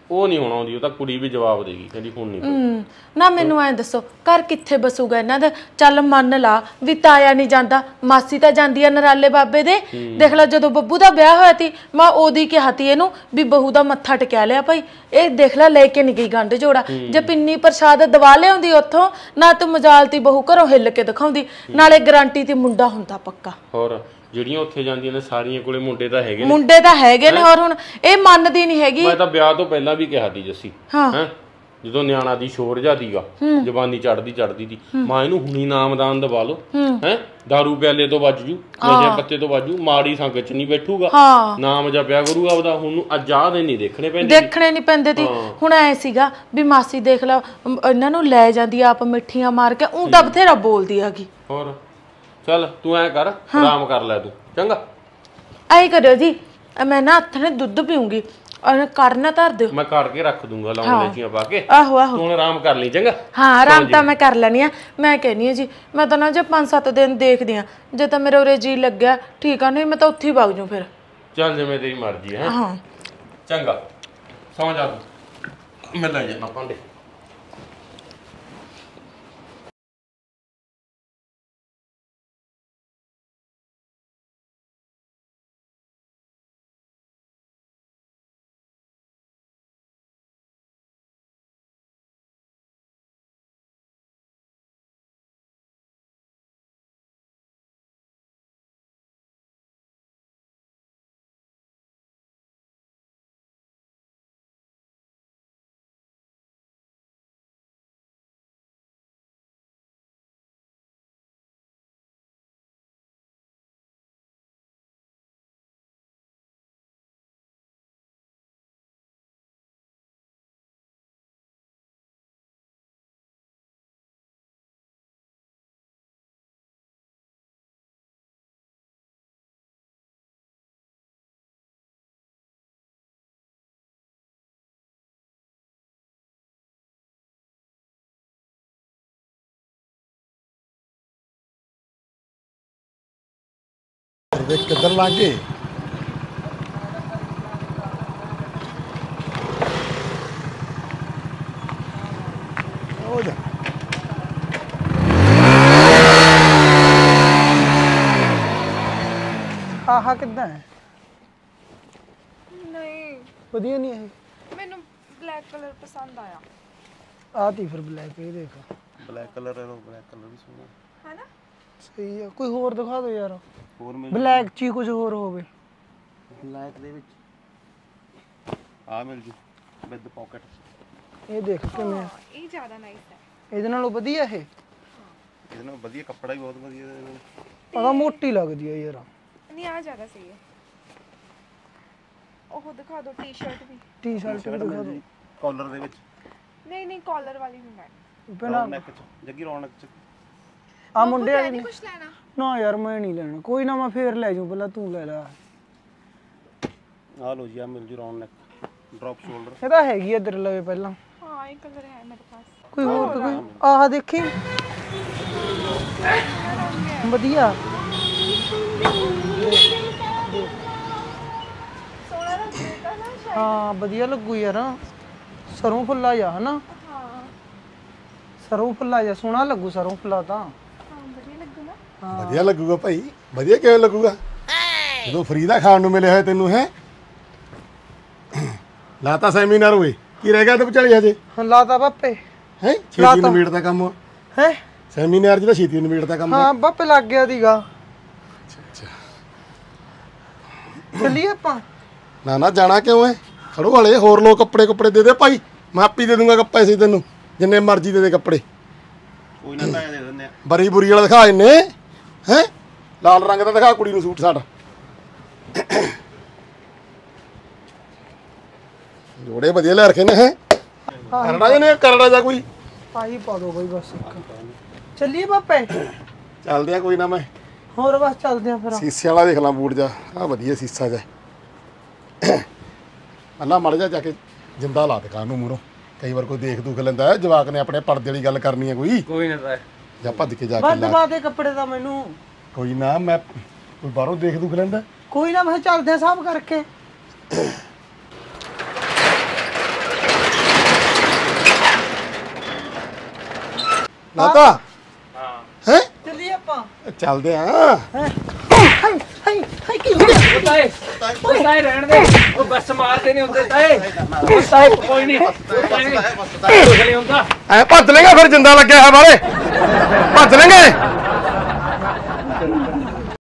ਉਹ ਨਹੀਂ ਹੁਣ ਆਉਂਦੀ, ਉਹ ਤਾਂ ਕੁੜੀ ਵੀ ਜਵਾਬ ਦੇਗੀ, ਕਹਿੰਦੀ ਹੁਣ ਨਹੀਂ। ਨਾ ਮੈਨੂੰ ਐਂ ਦੱਸੋ ਘਰ ਕਿੱਥੇ ਬਸੂਗਾ ਇਹਨਾਂ ਦਾ? ਚੱਲ ਮੰਨ ਲਾ ਵੀ ਤਾਇਆ ਨਹੀਂ ਜਾਂਦਾ, ਮਾਸੀ ਤਾਂ ਜਾਂਦੀ ਆ ਨਰਾਲੇ ਬਾਬੇ ਦੇ। ਦੇਖ ਲੈ ਜਦੋਂ ਬੱਬੂ ਦਾ ਵਿਆਹ ਹੋਇਆ ਸੀ ਮੈਂ ਉਹਦੀ ਕਿਹਾ ਤੀ ਇਹਨੂੰ ਵੀ ਬਹੂ ਦਾ ਮੱਥਾ ਟਕਿਆ ਲਿਆ ਭਾਈ। ਇਹ ਦੇਖ ਲੈ ਲੈ ਕੇ ਨਹੀਂ ਗਈ ਗੰਢ ਜੋੜਾ, ਜੇ ਪਿੰਨੀ ਪ੍ਰਸ਼ਾਦ ਦਵਾ ਲਿਆਉਂਦੀ ਉੱਥੋਂ ਨਾ ਤੂੰ ਮਜਾਲਤੀ ਬਹੂ ਘਰੋਂ ਹਿੱਲ ਕੇ ਦਿਖਾਉਂਦੀ, ਨਾਲੇ ਗਾਰੰਟੀ ਤੇ ਮੁੰਡਾ ਹੁੰਦਾ ਪੱਕਾ। ਹੋਰ ਜਿਹੜੀਆਂ ਉੱਥੇ ਜਾਂਦੀਆਂ ਨੇ ਸਾਰੀਆਂ ਕੋਲੇ ਮੁੰਡੇ ਤਾਂ ਹੈਗੇ ਨੇ ਹੋਰ ਹੁਣ ਇਹ ਮੰਨਦੀ ਨਹੀਂ ਹੈਗੀ। ਮੈਂ ਤਾਂ ਵਿਆਹ ਤੋਂ ਪਹਿਲਾਂ ਵੀ ਕਿਹਾ ਸੀ ਜੱਸੀ, ਹਾਂ ਜਦੋਂ ਨਿਆਣਾ ਦੀ ਸ਼ੋਰ ਜਾਦੀਗਾ ਜਵਾਨੀ ਚੜਦੀ ਦੀ ਮਾਂ ਇਹਨੂੰ ਹੁਣੀ ਨਾਮਦਾਨ ਦਵਾ ਲਓ ਹੈ, ਦਾਰੂ ਪਿਆਲੇ ਤੋਂ ਬਚ ਜੂ, ਨਸ਼ੇ ਪੱਤੇ ਤੋਂ ਬਚ ਜੂ, ਮਾੜੀ ਸੰਗਤ ਚ ਨਹੀਂ ਬੈਠੂਗਾ, ਨਾਮ ਜਪਿਆ ਕਰੂਗਾ ਉਹਦਾ। ਹੁਣ ਅੱਜ ਆਹ ਦੇ ਨਹੀਂ ਦੇਖਣੇ ਪੈਂਦੇ ਤੀ। ਹੁਣ ਐ ਸੀਗਾ ਵੀ ਮਾਸੀ ਦੇਖ ਲਾ ਇਹਨਾਂ ਨੂੰ ਲੈ ਜਾਂਦੀ ਆਪ ਮਿੱਠੀਆਂ ਮਾਰ ਕੇ, ਉਹ ਤਾਂ ਬਥੇਰਾ ਬੋਲਦੀ ਹੈਗੀ। ਹੋਰ ਚੱਲ ਤੂੰ ਐ ਕਰ, ਆਰਾਮ ਕਰ ਲੈ ਤੂੰ, ਚੰਗਾ ਐ ਕਰਿਓ ਜੀ, ਮੈਂ ਨਾ ਹੱਥ ਨੇ ਦੁੱਧ ਪੀਉਂਗੀ ਔਰ ਕਰਨਾ ਧਰ ਦਿਓ, ਮੈਂ ਕਾੜ ਕੇ ਰੱਖ ਦੂੰਗਾ ਲੌਂਗ ਲੈਚੀਆਂ ਪਾ ਕੇ। ਆਹੋ ਤੂੰ ਆਰਾਮ ਕਰ ਲਈ, ਚੰਗਾ। ਹਾਂ ਆਰਾਮ ਤਾਂ ਮੈਂ ਕਰ ਲੈਣੀ ਆ। ਮੈਂ ਕਹਿੰਨੀ ਆ ਜੀ ਮੈਂ ਤਾਂ ਨਾ ਜੇ 5-7 ਦਿਨ ਦੇਖਦੀ ਆ, ਜੇ ਤਾਂ ਮੇਰੇ ਉਰੇ ਜੀ ਲੱਗਿਆ ਠੀਕ ਆ, ਨਹੀਂ ਮੈਂ ਤਾਂ ਉੱਥੇ ਹੀ ਵਗ ਜੂ ਫਿਰ। ਚੱਲ ਜਿਵੇਂ ਤੇਰੀ ਮਰਜ਼ੀ ਹੈ। ਹਾਂ ਚੰਗਾ ਸੌਂ ਜਾ, ਮੈਂ ਲੈ ਜਾਣਾ ਭਾਂਡੇ। ਦੇਖ ਕਿੱਧਰ ਲੱਗ ਗਏ। ਹੋ ਜਾ ਆਹ ਕਿੱਦਾਂ ਹੈ? ਨਹੀਂ ਵਧੀਆ ਨਹੀਂ ਹੈ। ਮੈਨੂੰ ਬਲੈਕ ਕਲਰ ਪਸੰਦ ਆਇਆ। ਆਹ ਤੀ ਫਿਰ ਬਲੈਕ, ਇਹ ਦੇਖ ਬਲੈਕ ਕਲਰ ਹੈ, ਬਲੈਕ ਕਲਰ ਵੀ ਸੋਹਣਾ ਹੈ ਨਾ। ਸਹੀ ਆ, ਕੋਈ ਹੋਰ ਦਿਖਾ ਦਿਓ ਯਾਰ, ਹੋਰ ਮਿਲ ਬਲੈਕ ਚ ਹੀ ਕੁਝ ਹੋਰ ਹੋਵੇ। ਬਲੈਕ ਦੇ ਵਿੱਚ ਆ ਮਿਲ ਜੂ ਵਿਦ ਪਾਕਟ। ਇਹ ਦੇਖ ਕਿਵੇਂ, ਇਹ ਜ਼ਿਆਦਾ ਨਾਈਸ ਹੈ। ਇਹਦੇ ਨਾਲੋਂ ਵਧੀਆ ਇਹ। ਇਹਦੇ ਨਾਲ ਵਧੀਆ, ਕੱਪੜਾ ਵੀ ਬਹੁਤ ਵਧੀਆ ਇਹਦੇ ਨਾਲ। ਪਤਾ ਮੋਟੀ ਲੱਗਦੀ ਹੈ ਯਾਰ। ਨਹੀਂ ਆ ਜ਼ਿਆਦਾ ਸਹੀ ਹੈ। ਉਹ ਦਿਖਾ ਦਿਓ ਟੀ-ਸ਼ਰਟ ਵੀ। ਟੀ-ਸ਼ਰਟ ਵੀ ਦਿਖਾ ਦਿਓ। ਕਾਲਰ ਦੇ ਵਿੱਚ ਨਹੀਂ ਕਾਲਰ ਵਾਲੀ ਨਹੀਂ ਲੈਣੀ। ਪਹਿਲਾਂ ਨੈਕ ਚ ਜੱਗੀ ਰੌਣਕ ਚ ਆ ਮੁੰਡੇ ਵਾਲੀ ਨਹੀਂ ਕੁਝ ਲੈਣਾ ਨਾ ਯਾਰ, ਮੈਂ ਨਹੀਂ ਲੈਣਾ। ਕੋਈ ਨਾ ਮੈਂ ਫੇਰ ਲੈ ਜਾਊਂ, ਪਹਿਲਾਂ ਤੂੰ ਲੈ ਲੈ। ਆ ਲੋ ਜੀ, ਆ ਮਿਲ ਜੂ ਰਾਉਂਡ ਨੈਕ ਡ੍ਰੌਪ ਸ਼ੋਲਡਰ। ਇਹ ਤਾਂ ਹੈਗੀ ਆ ਤੇਰੇ ਲਵੇ ਪਹਿਲਾਂ। ਹਾਂ ਇਹ ਕਲਰ ਹੈ ਮੇਰੇ ਪਾਸ। ਕੋਈ ਹੋਰ ਤਾਂ ਕੋਈ ਆਹ ਦੇਖੀ ਵਧੀਆ। ਸੋਹਣਾ ਲੱਗੇਗਾ ਨਾ ਸ਼ਾਇਦ। ਹਾਂ ਵਧੀਆ ਲੱਗੂ ਯਾਰ, ਸਰੋਂ ਫੁੱਲਾ ਜਾ ਹਨਾ। ਹਾਂ ਸਰੋਂ ਫੁੱਲਾ ਜਾ ਸੋਹਣਾ ਲੱਗੂ। ਸਰੋਂ ਫੁੱਲਾ ਤਾਂ ਵਧੀਆ ਲੱਗੂ ਨਾ। ਵਧੀਆ ਲੱਗੂਗਾ ਭਾਈ। ਵਧੀਆ ਕਿਵੇਂ ਲੱਗੂਗਾ ਜਦੋਂ ਫਰੀ ਦਾ ਖਾਣ ਨੂੰ ਮਿਲਿਆ ਹੋਇਆ ਤੈਨੂੰ ਹੈ। ਲਾਤਾ ਸੈਮੀਨਾਰ ਹੋਏ, ਕੀ ਰਹਿ ਗਿਆ ਤੇ ਵਿਚਾਲੇ ਹਜੇ? ਹਾਂ ਲਾਤਾ ਬਾਪੇ ਹੈ ਛੇਤੀ ਨਿਬੇੜ ਦਾ ਕੰਮ ਹੈ। ਸੈਮੀਨਾਰ ਜਿਹੜਾ ਛੇਤੀ ਨਿਬੇੜ ਦਾ ਕੰਮ। ਹਾਂ ਬਾਪੇ ਲੱਗ ਗਿਆ ਦੀਗਾ। ਚੱਲੀਏ ਆਪਾਂ। ਨਾ ਜਾਣਾ ਕਿਉਂ ਹੈ? ਖੜੋ ਵਾਲੇ ਹੋਰ ਲੋਕ ਕੱਪੜੇ ਦੇ ਦੇ ਭਾਈ, ਮੈਂ ਆਪੀ ਦੇ ਦੂੰਗਾ ਪੈਸੇ ਤੈਨੂੰ, ਜਿੰਨੇ ਮਰਜ਼ੀ ਦੇ ਦੇ ਕੱਪੜੇ। ਕੋਈ ਨਾ ਤਾਂ ਦੇ ਦਿੰਦੇ ਆ। ਬਰੀ ਬੁਰੀ ਵਾਲਾ ਦਿਖਾ ਇੰਨੇ ਹੈ, ਲਾਲ ਰੰਗ ਦਾ ਦਿਖਾ ਕੁੜੀ ਨੂੰ ਸੂਟ ਸਾਟ। ਜੋੜੇ ਵਧੀਆ ਲੈ ਰੱਖੇ ਨੇ ਹੈ। ਕਰੜਾ ਜਾਂ ਨਹੀਂ ਕਰੜਾ ਜਾਂ ਕੋਈ ਆਹੀ ਪਾ ਦੋ ਬਈ ਬਸ। ਚੱਲੀਏ ਬਾਪੇ। ਚੱਲਦੇ ਆ ਕੋਈ ਨਾ। ਮੈਂ ਹੋਰ ਬਸ ਚੱਲਦੇ ਆ ਫਿਰ। ਸੀਸੇ ਵਾਲਾ ਦੇਖ ਲਾਂ ਬੂਟ ਜਾ, ਆ ਵਧੀਆ ਸੀਸਾ ਜਾ। ਅੱਲਾ ਮੜ ਜਾ ਕੇ ਜਿੰਦਾ ਲਾ ਦੁਕਾਨ ਨੂੰ ਮੂਹਰੋਂ। ਕਈ ਵਾਰ ਕੋਈ ਦੇਖ ਦੁਖ ਲੈਂਦਾ, ਜਵਾਕ ਨੇ ਆਪਣੇ ਪਰਦੇ ਵਾਲੀ ਗੱਲ ਕਰਨੀ ਹੈ ਕੋਈ ਨਾ ਜਾਂ ਭੱਜ ਕੇ ਜਾ ਵੱਧ ਕੇ ਦਵਾ ਦੇ ਕੱਪੜੇ ਦਾ ਮੈਨੂੰ। ਕੋਈ ਨਾ, ਮੈਂ ਕੋਈ ਬਾਹਰੋਂ ਦੇਖ ਦੁਖ ਲੈਂਦਾ। ਕੋਈ ਨਾ ਮੈਂ ਚੱਲਦੇ ਆ ਸਾਹਬ ਕਰਕੇ। ਲਾਤਾ ਹਾਂ ਹੈ ਚੱਲੀਏ ਆਪਾਂ ਚੱਲਦੇ ਆ ਹਾਈ ਹਾਈ ਹਾਈ ਕੀ ਹੋ ਗਿਆ ਤਾਏ ਰਹਿਣ ਦੇ ਉਹ ਬੱਸ ਮਾਰਦੇ ਨਹੀਂ ਹੁੰਦੇ ਤਾਏ ਉਹ ਤਾਏ ਕੋਈ ਨਹੀਂ ਤਾਏ ਕੁਝ ਨਹੀਂ ਹੁੰਦਾ ਐ ਭੱਜ ਲੈਂਗੇ ਫਿਰ ਜਿੰਦਾ ਲੱਗਿਆ ਹੈ ਬਾਰੇ ਭੱਜ ਲੈਂਗੇ